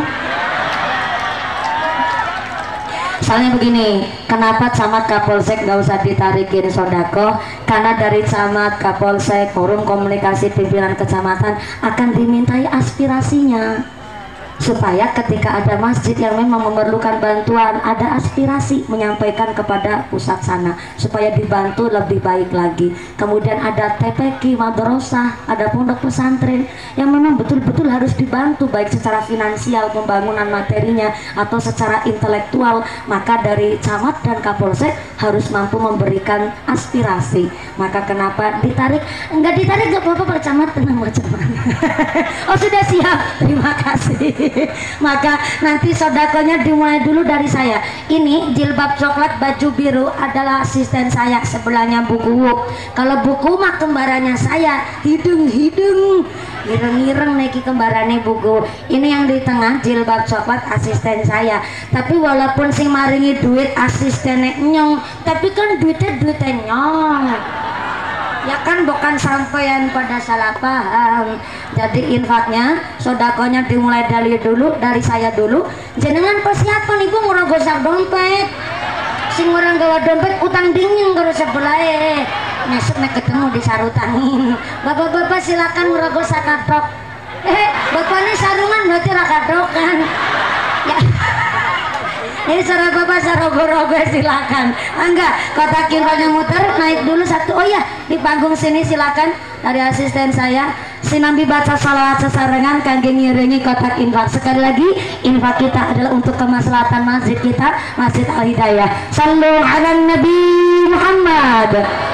Soalnya begini, kenapa camat Kapolsek gak usah ditarikin sodako? Karena dari camat Kapolsek, forum komunikasi pimpinan kecamatan akan dimintai aspirasinya, supaya ketika ada masjid yang memang memerlukan bantuan, ada aspirasi menyampaikan kepada pusat sana supaya dibantu lebih baik lagi. Kemudian ada T P Q, madrasah, ada pondok pesantren yang memang betul-betul harus dibantu baik secara finansial, pembangunan materinya atau secara intelektual. Maka dari camat dan Kapolsek harus mampu memberikan aspirasi. Maka kenapa ditarik? Enggak ditarik gak apa-apa Pak Camat, tenang Pak Camat. Oh sudah siap, terima kasih. Maka nanti sodakonya dimulai dulu dari saya. Ini jilbab coklat baju biru adalah asisten saya, sebelahnya buku Wuk. Kalau buku mah kembarannya saya, hidung-hidung ireng-ireng neki kembarannya buku. Ini yang di tengah jilbab coklat asisten saya. Tapi walaupun sing maringi duit asistennya nyong, tapi kan duitnya duitnya nyong. Ya kan bukan sampean pada salah paham. Jadi infaknya, sodakonya dimulai dari dulu, dari saya dulu. Jenengan persiapan ibu ngorogosak dompet. Sing orang gawa dompet utang dingin karo sebelah. Nesuk nek ketemu disarutangin. Bapak-bapak silakan ngorogosak kadok. Eh, bapaknya sarungan berarti rakadok kan. Ya. Ini sarah bapak sarogo-rogo silakan. Enggak, kotak infaknya muter, naik dulu satu. Oh ya, di panggung sini silakan dari asisten saya. Sinambi baca salawat sesarengan kangge ngiringi kotak infak. Sekali lagi, infak kita adalah untuk kemaslahatan masjid kita, Masjid Al Hidayah. Sallu ala Nabi Muhammad.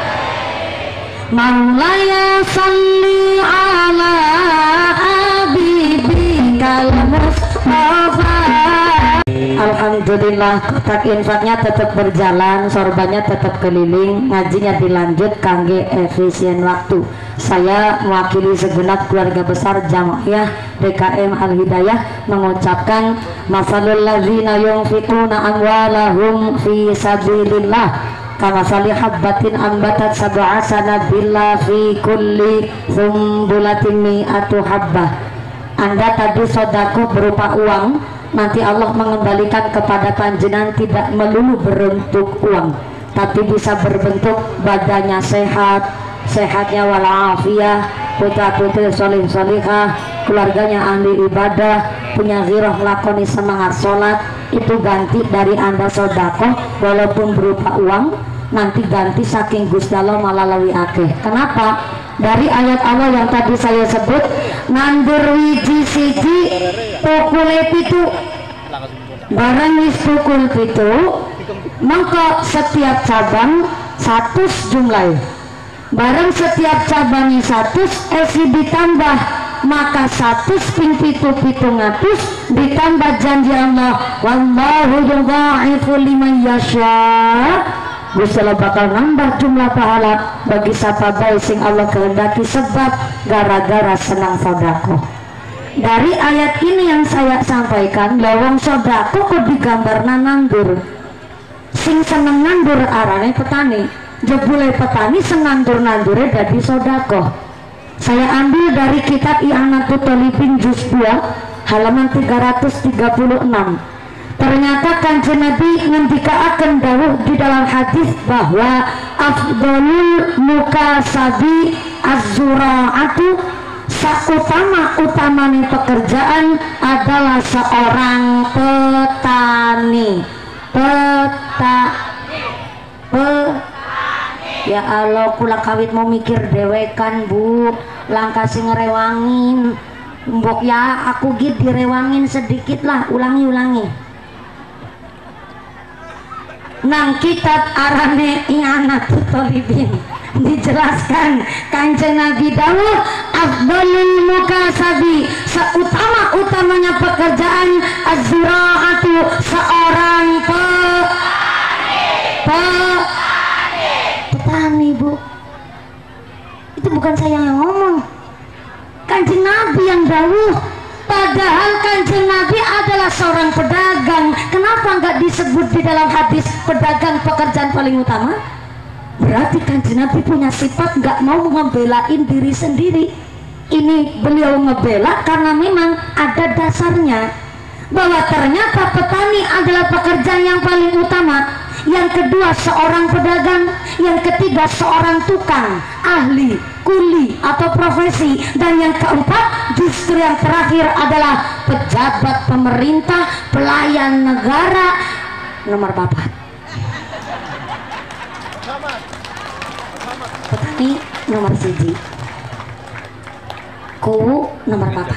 Maulaya salli ala habibikal Mustafa. Alhamdulillah, kotak infaknya tetap berjalan, sorbannya tetap keliling, ngajinya dilanjut kangge efisien waktu. Saya mewakili segenap keluarga besar Jamaah D K M Al Hidayah mengucapkan masalul ladzina yunfiquna amwalahum fi sabilillah kamasali habbatin ambatat sab'a sanabila fi kulli sumbulatin mi'atu habbah. Anda tadi sodako berupa uang, nanti Allah mengembalikan kepada panjenengan tidak melulu berbentuk uang, tapi bisa berbentuk badannya sehat, sehatnya walafiat, putra putri solih solihah, keluarganya ahli ibadah, punya ghirah lakoni semangat sholat, itu ganti dari anda sodakoh walaupun berupa uang, nanti ganti saking Gusti Allah malah lawi akeh. Kenapa? Dari ayat Allah yang tadi saya sebut, nandur wiji siji pukule pitu, barang wis pukul pitu maka setiap cabang satu jumlah, barang setiap cabangnya satu esi ditambah, maka satu ping pitu pitu ngatus ditambah janji Allah, wallahu yudha'ifu liman yasha. Gusti Allah bakal nambah jumlah pahala bagi siapa baik sing Allah kehendaki sebab gara-gara senang sodako. Dari ayat ini yang saya sampaikan, lawang sodako kok digambar nandur. Sing seneng nandur arane petani, jebule petani senandur nandure dadi sodako. Saya ambil dari kitab I'anatul Thalibin juz dua halaman tiga ratus tiga puluh enam. Ternyata Kanjeng Nabi ngendikaaken dawuh di dalam hadis bahwa afdhalul mukasabi az-zura'atu, sautama-utamanya pekerjaan adalah seorang petani. Peta pe Ya Allah, kula kawit mau mikir dewekan Bu, langkah sing ngerewangin mbok ya aku git direwangin sedikit lah, ulangi-ulangi. Nang kitab arane I'anatul Thalibin dijelaskan Kanjeng Nabi dawuh afdhalul mukasabi, seutama-utamanya pekerjaan az-zura'atu, seorang pe pe petani Bu. Itu bukan saya yang ngomong, Kanjeng Nabi yang dawuh. Padahal Kanjeng Nabi adalah seorang pedagang. Kenapa nggak disebut di dalam hadis pedagang pekerjaan paling utama? Berarti Kanjeng Nabi punya sifat nggak mau ngebelain diri sendiri. Ini beliau ngebela karena memang ada dasarnya, bahwa ternyata petani adalah pekerjaan yang paling utama. Yang kedua seorang pedagang, yang ketiga seorang tukang, ahli, kuli atau profesi, dan yang keempat justru yang terakhir adalah pejabat pemerintah, pelayan negara, nomor bapak. Petani nomor siji, kuwu nomor bapak.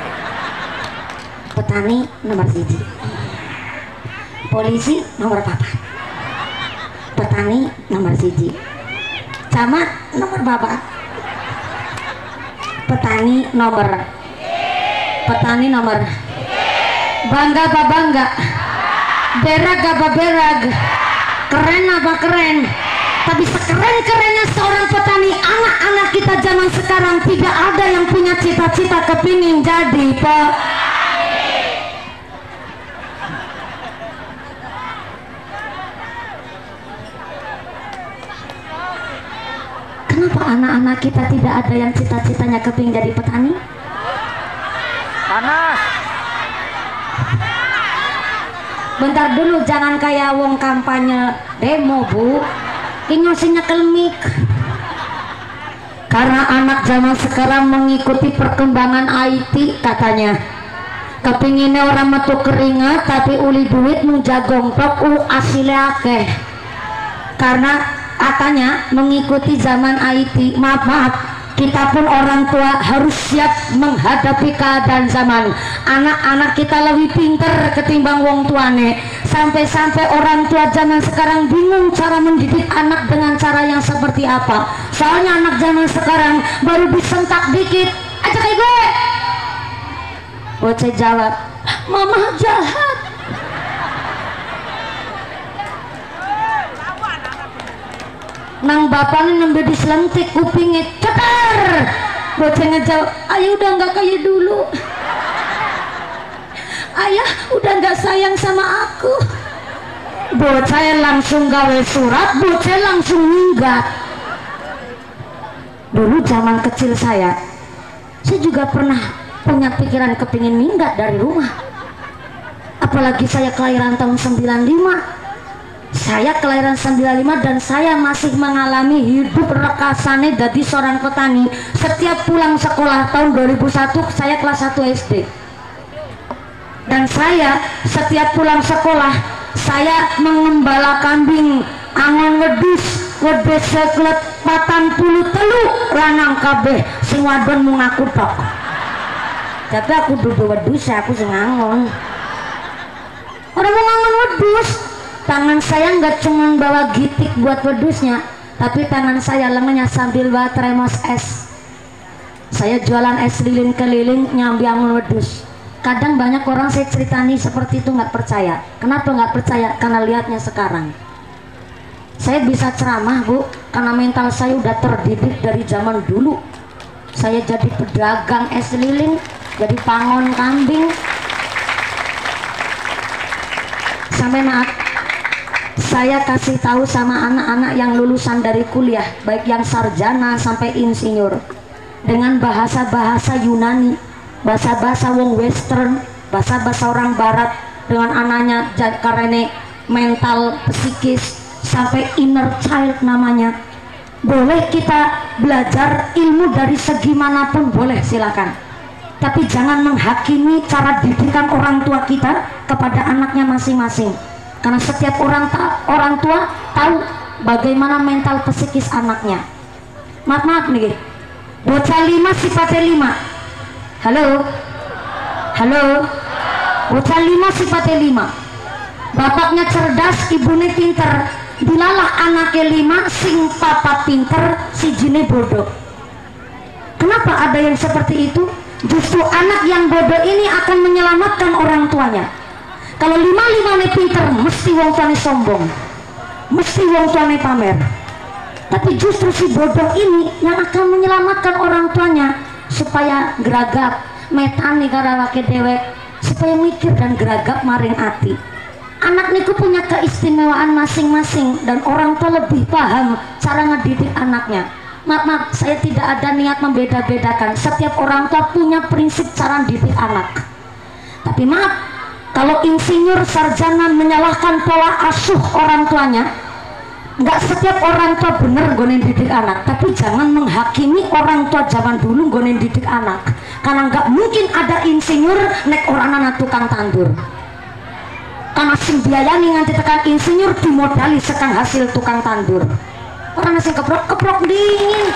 Petani nomor siji, polisi nomor bapak. Petani nomor siji, camat nomor bapak. Petani nomor petani nomor bangga apa bangga, berag apa berag, keren apa keren. Tapi sekeren-kerennya seorang petani, anak-anak kita zaman sekarang tidak ada yang punya cita-cita kepingin jadi petani. Kenapa anak-anak kita tidak ada yang cita-citanya kepingin jadi petani? Panas. Bentar dulu, jangan kayak wong kampanye demo Bu, kinyosinya kelmik. Karena anak zaman sekarang mengikuti perkembangan I T katanya, kepinginnya orang metu keringat tapi uli duit nu jagong tok u asile akeh. Karena katanya mengikuti zaman I T. Maaf maaf, kita pun orang tua harus siap menghadapi keadaan zaman. Anak-anak kita lebih pinter ketimbang wong tuane. Sampai-sampai orang tua zaman sekarang bingung cara mendidik anak dengan cara yang seperti apa. Soalnya anak zaman sekarang baru disentak dikit aja kayak gue, bocah jawab, mama jahat. Nang bapaknya nembe diselentik kupingnya cetar, bocah ngejawab, ayah udah nggak kayak dulu, ayah udah nggak sayang sama aku. Bocah langsung gawe surat, bocah langsung minggat. Dulu zaman kecil saya saya juga pernah punya pikiran kepingin minggat dari rumah, apalagi saya kelahiran tahun sembilan puluh lima. Saya kelahiran sembilan puluh lima dan saya masih mengalami hidup rekasane jadi seorang petani. Setiap pulang sekolah tahun dua ribu satu saya kelas satu S D. Dan saya setiap pulang sekolah saya mengembala kambing angon wedus wedus seklet patang puluh telu lanang kabeh sing wadon mung aku tok. Tapi aku dudu wedus aku sing ngangon. Orang mau ngangon wedus. Tangan saya nggak cuma bawa gitik buat wedusnya, tapi tangan saya lengannya sambil bawa termos es. Saya jualan es lilin keliling nyambi angon wedus. Kadang banyak orang saya ceritani seperti itu nggak percaya. Kenapa nggak percaya? Karena lihatnya sekarang. Saya bisa ceramah bu, karena mental saya udah terdidik dari zaman dulu. Saya jadi pedagang es lilin, jadi pangon kambing. Sampai maaf, saya kasih tahu sama anak-anak yang lulusan dari kuliah, baik yang sarjana sampai insinyur, dengan bahasa-bahasa Yunani, bahasa-bahasa wong western, bahasa-bahasa orang barat, dengan anaknya karena mental psikis sampai inner child namanya. Boleh kita belajar ilmu dari segi manapun, boleh, silakan, tapi jangan menghakimi cara didikan orang tua kita kepada anaknya masing-masing. Karena setiap orang ta orang tua tahu bagaimana mental psikis anaknya. Maaf maaf nih, bocah lima sifatnya lima. Halo, halo, bocah lima sifatnya lima. Bapaknya cerdas, ibunya pinter. Dilalah anaknya lima, sing papa pinter, si jine bodoh. Kenapa ada yang seperti itu? Justru anak yang bodoh ini akan menyelamatkan orang tuanya. Kalau lima-lima nih pinter, mesti wong tuane sombong, mesti wong tuane pamer. Tapi justru si bodoh ini yang akan menyelamatkan orang tuanya supaya geragap, metani karawake dewek, supaya mikir dan geragap maring ati. Anak niku punya keistimewaan masing-masing dan orang tua lebih paham cara ngedidik anaknya. Maaf, maaf, saya tidak ada niat membeda-bedakan. Setiap orang tua punya prinsip cara didik anak. Tapi maaf, kalau insinyur sarjana menyalahkan pola asuh orang tuanya, nggak setiap orang tua bener gonen didik anak. Tapi jangan menghakimi orang tua zaman dulu gonen didik anak, karena nggak mungkin ada insinyur nek orang anak tukang tandur. Karena sing biayani nganti tekan insinyur dimodali sekang hasil tukang tandur. Orang nasi keprok keprok dingin.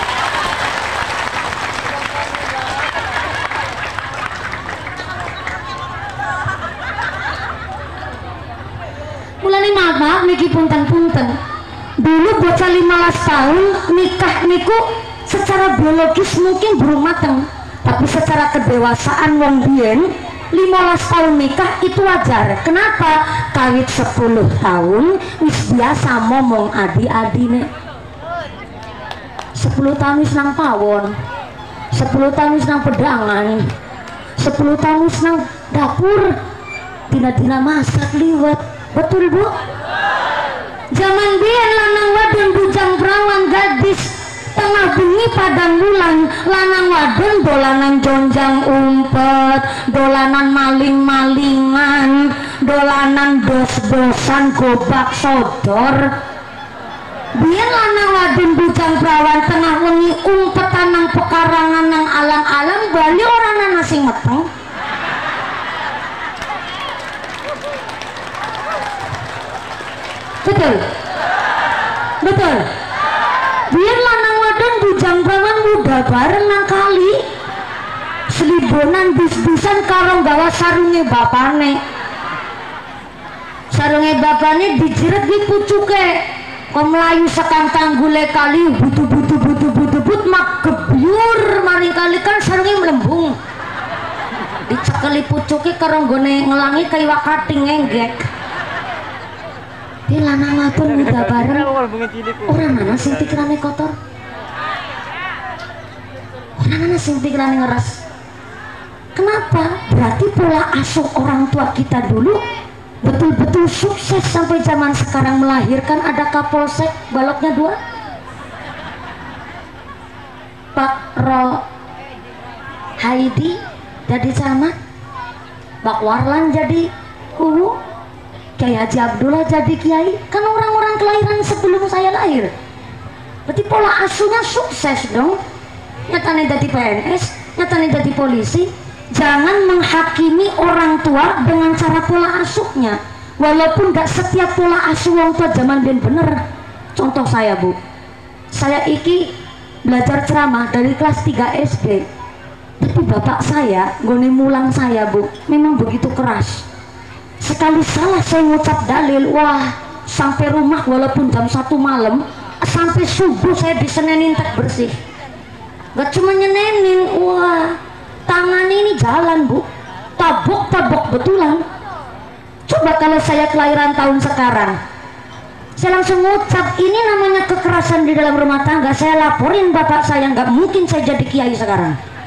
Mulane maaf maaf niki punten-punten. Dulu bocah lima belas tahun nikah niku secara biologis mungkin belum mateng, tapi secara kedewasaan wong biyen lima belas tahun nikah itu wajar. Kenapa? Kawit sepuluh tahun wis biasa ngomong adi-adine. sepuluh tahun wis nang pawon, sepuluh tahun wis nang pedangan, sepuluh tahun wis nang dapur, dina-dina masak liwat. Betul bu? Zaman biyen lanang wadon bujang perawan gadis tengah bengi padang bulan, lanang wadon dolanan jonjang umpet, dolanan maling-malingan, dolanan dos-dosan gobak sodor. Biar lanang wadon bujang perawan tengah wengi umpetan nang pekarangan nang alam-alam, bali orang nang sing meteng. Betul? Betul? Biar lanang wadon bujang perawan muda bareng nang kali selibonan bis-bisan karo gawa sarunge bapane. Sarunge bapane dijiret di pucuke. Kau melayu sekang tanggule kali butuh butuh butuh butuh but mak gebyur maring kali kan sarungnya melembung dicekeli pucuki keronggone ngelangi kayak wakating ngenggek. Dia lanang wadon muda bareng. Orang mana sing pikirannya kotor? Orang mana sing pikirannya ngeras? Kenapa? Berarti pola asuh orang tua kita dulu betul-betul sukses sampai zaman sekarang, melahirkan ada kapolsek baloknya dua, Pak Ro Haidi jadi camat, Pak Warlan jadi hulu, Kiai Haji Abdullah jadi kiai, kan orang-orang kelahiran sebelum saya lahir. Berarti pola asuhnya sukses dong. Nyatanya jadi P N S, nyatanya jadi polisi. Jangan menghakimi orang tua dengan cara pola asuhnya. Walaupun gak setiap pola asuh orang tua zaman ben bener. Contoh saya bu, saya iki belajar ceramah dari kelas tiga S D. Tapi bapak saya, goni mulang saya bu, memang begitu keras. Sekali salah saya ngucap dalil, wah sampai rumah walaupun jam satu malam, sampai subuh saya disenenin tek bersih. Gak cuma nyenenin, wah tangannya ini jalan bu, tabok-tabok betulan. Coba kalau saya kelahiran tahun sekarang, saya langsung ngucap, ini namanya kekerasan di dalam rumah tangga, saya laporin bapak saya, gak mungkin saya jadi kiai sekarang.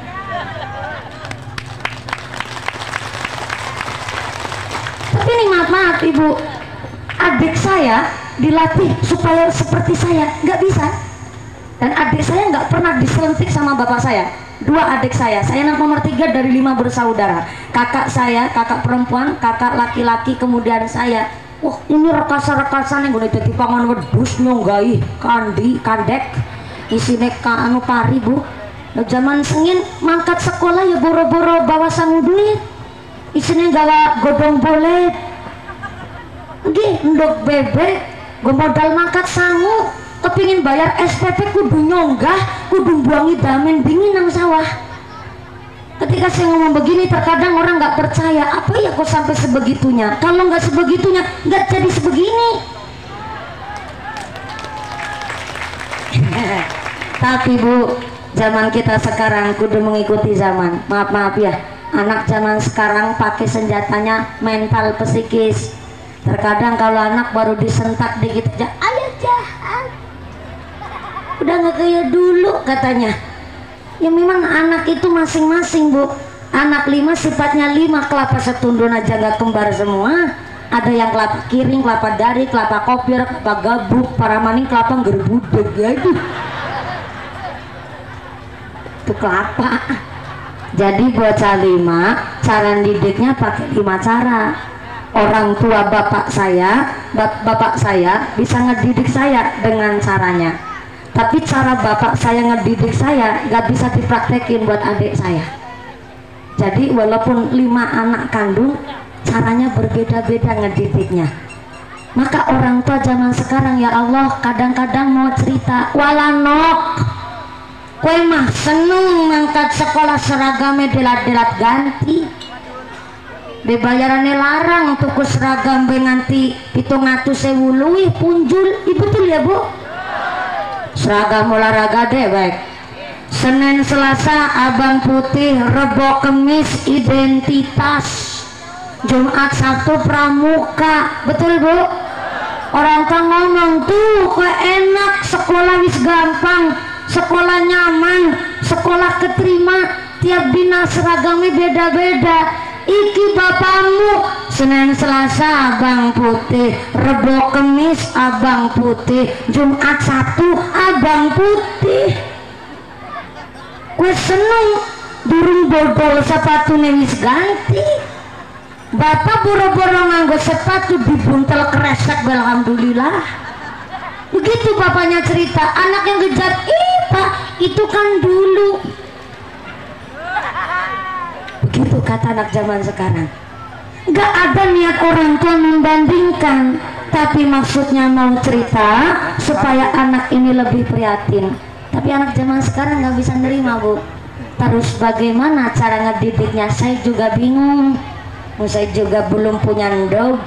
Tapi ini maaf-maaf ibu, adik saya dilatih supaya seperti saya, nggak bisa. Dan adik saya nggak pernah diselentik sama bapak saya. Dua adik saya, saya anak nomor tiga dari lima bersaudara. Kakak saya, kakak perempuan, kakak laki-laki, kemudian saya. Wah ini rekasa-rekasan yang gue jadi pangan wedus nyonggai, kandi, kandek, isine ka anu pari bu. Zaman sengin mangkat sekolah ya boro-boro bawa sangu duit. Isinya gawa godong bolet, gih ndok bebek, gue modal mangkat sangu, kepingin bayar S P P kudu nyonggah, kudu buangi damen dingin nang sawah. Ketika saya ngomong begini terkadang orang nggak percaya, apa ya kok sampai sebegitunya? Kalau nggak sebegitunya nggak jadi sebegini. Tapi bu, zaman kita sekarang kudu mengikuti zaman. Maaf maaf ya. Anak zaman sekarang pakai senjatanya mental psikis. Terkadang kalau anak baru disentak dikit aja, ayah jahat, udah nggak kayak dulu katanya. Ya memang anak itu masing-masing bu. Anak lima sifatnya lima, kelapa setundun aja nggak kembar semua. Ada yang kelapa kiring, kelapa dari, kelapa kopir, kelapa gabuk, para maning kelapa gerbudeg ya itu. Itu kelapa. Jadi bocah lima, cara didiknya pakai lima cara. Orang tua bapak saya, bapak saya bisa ngedidik saya dengan caranya. Tapi cara bapak saya ngedidik saya gak bisa dipraktekin buat adik saya. Jadi walaupun lima anak kandung, caranya berbeda-beda ngedidiknya. Maka orang tua zaman sekarang ya Allah kadang-kadang mau cerita, walanok kue mah seneng ngangkat sekolah seragamnya delat-delat ganti, bebayarannya larang tuku seragam be nganti pitung atus sewu luwih punjul. Ibu betul ya bu? Seragam olahraga deh baik. Senin Selasa abang putih, Rebo Kemis identitas, Jumat Sabtu pramuka. Betul bu? Orang tua ngomong tuh kue enak, sekolah wis gampang, sekolah nyaman, sekolah keterima, tiap dinas seragamnya beda-beda. Iki bapakmu Senin Selasa abang putih, Rebo Kemis abang putih, Jumat Sabtu abang putih. Kue seneng durung bodol sepatu wis ganti. Bapak boro-boro nganggo sepatu dibuntel kresek, alhamdulillah. Begitu bapaknya cerita, anak yang kejar, ih pak itu kan dulu. Begitu kata anak zaman sekarang. Gak ada niat orang tua membandingkan, tapi maksudnya mau cerita supaya anak ini lebih prihatin. Tapi anak zaman sekarang gak bisa nerima bu. Terus bagaimana cara ngedidiknya, saya juga bingung. Saya juga belum punya ndog.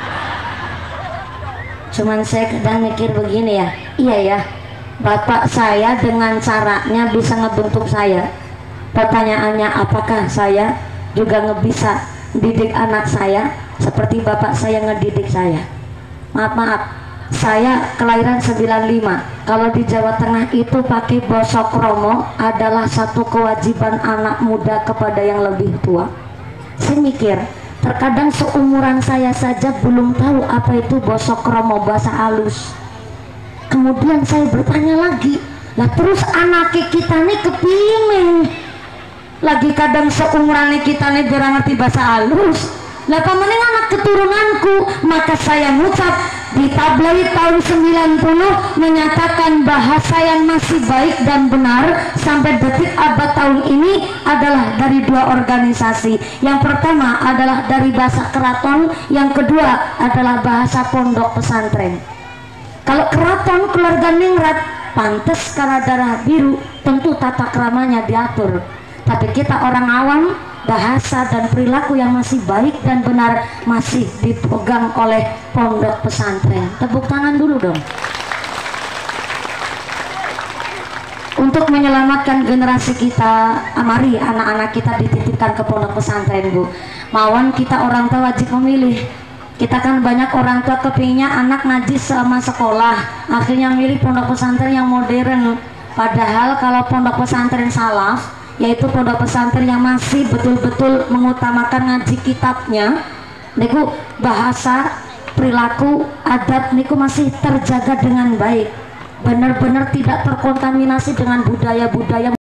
Cuman saya kadang mikir begini ya, iya ya, bapak saya dengan caranya bisa ngebentuk saya. Pertanyaannya, apakah saya juga ngebisa didik anak saya seperti bapak saya ngedidik saya? Maaf maaf, saya kelahiran sembilan lima. Kalau di Jawa Tengah itu pakai bosok kromo adalah satu kewajiban anak muda kepada yang lebih tua. Saya mikir, terkadang seumuran saya saja belum tahu apa itu bosok kromo bahasa halus. Kemudian saya bertanya lagi, lah terus anak kita nih kepingin lagi kadang seumurannya kita nih biar ngerti bahasa halus, Lah pamening anak keturunanku, maka saya ngucap di tabloid tahun sembilan puluh menyatakan bahasa yang masih baik dan benar sampai detik abad tahun ini adalah dari dua organisasi. Yang pertama adalah dari bahasa keraton, yang kedua adalah bahasa pondok pesantren. Kalau keraton keluarga ningrat pantes karena darah biru, tentu tata keramanya diatur. Tapi kita orang awam, bahasa dan perilaku yang masih baik dan benar masih dipegang oleh pondok pesantren. Tepuk tangan dulu dong. Untuk menyelamatkan generasi kita, mari anak-anak kita dititipkan ke pondok pesantren, Bu. Mawon kita orang tua wajib memilih. Kita kan banyak orang tua kepingnya anak ngaji sama sekolah, akhirnya milih pondok pesantren yang modern. Padahal kalau pondok pesantren salaf, yaitu pondok pesantren yang masih betul-betul mengutamakan ngaji kitabnya, niku bahasa, perilaku, adat niku masih terjaga dengan baik, benar-benar tidak terkontaminasi dengan budaya-budaya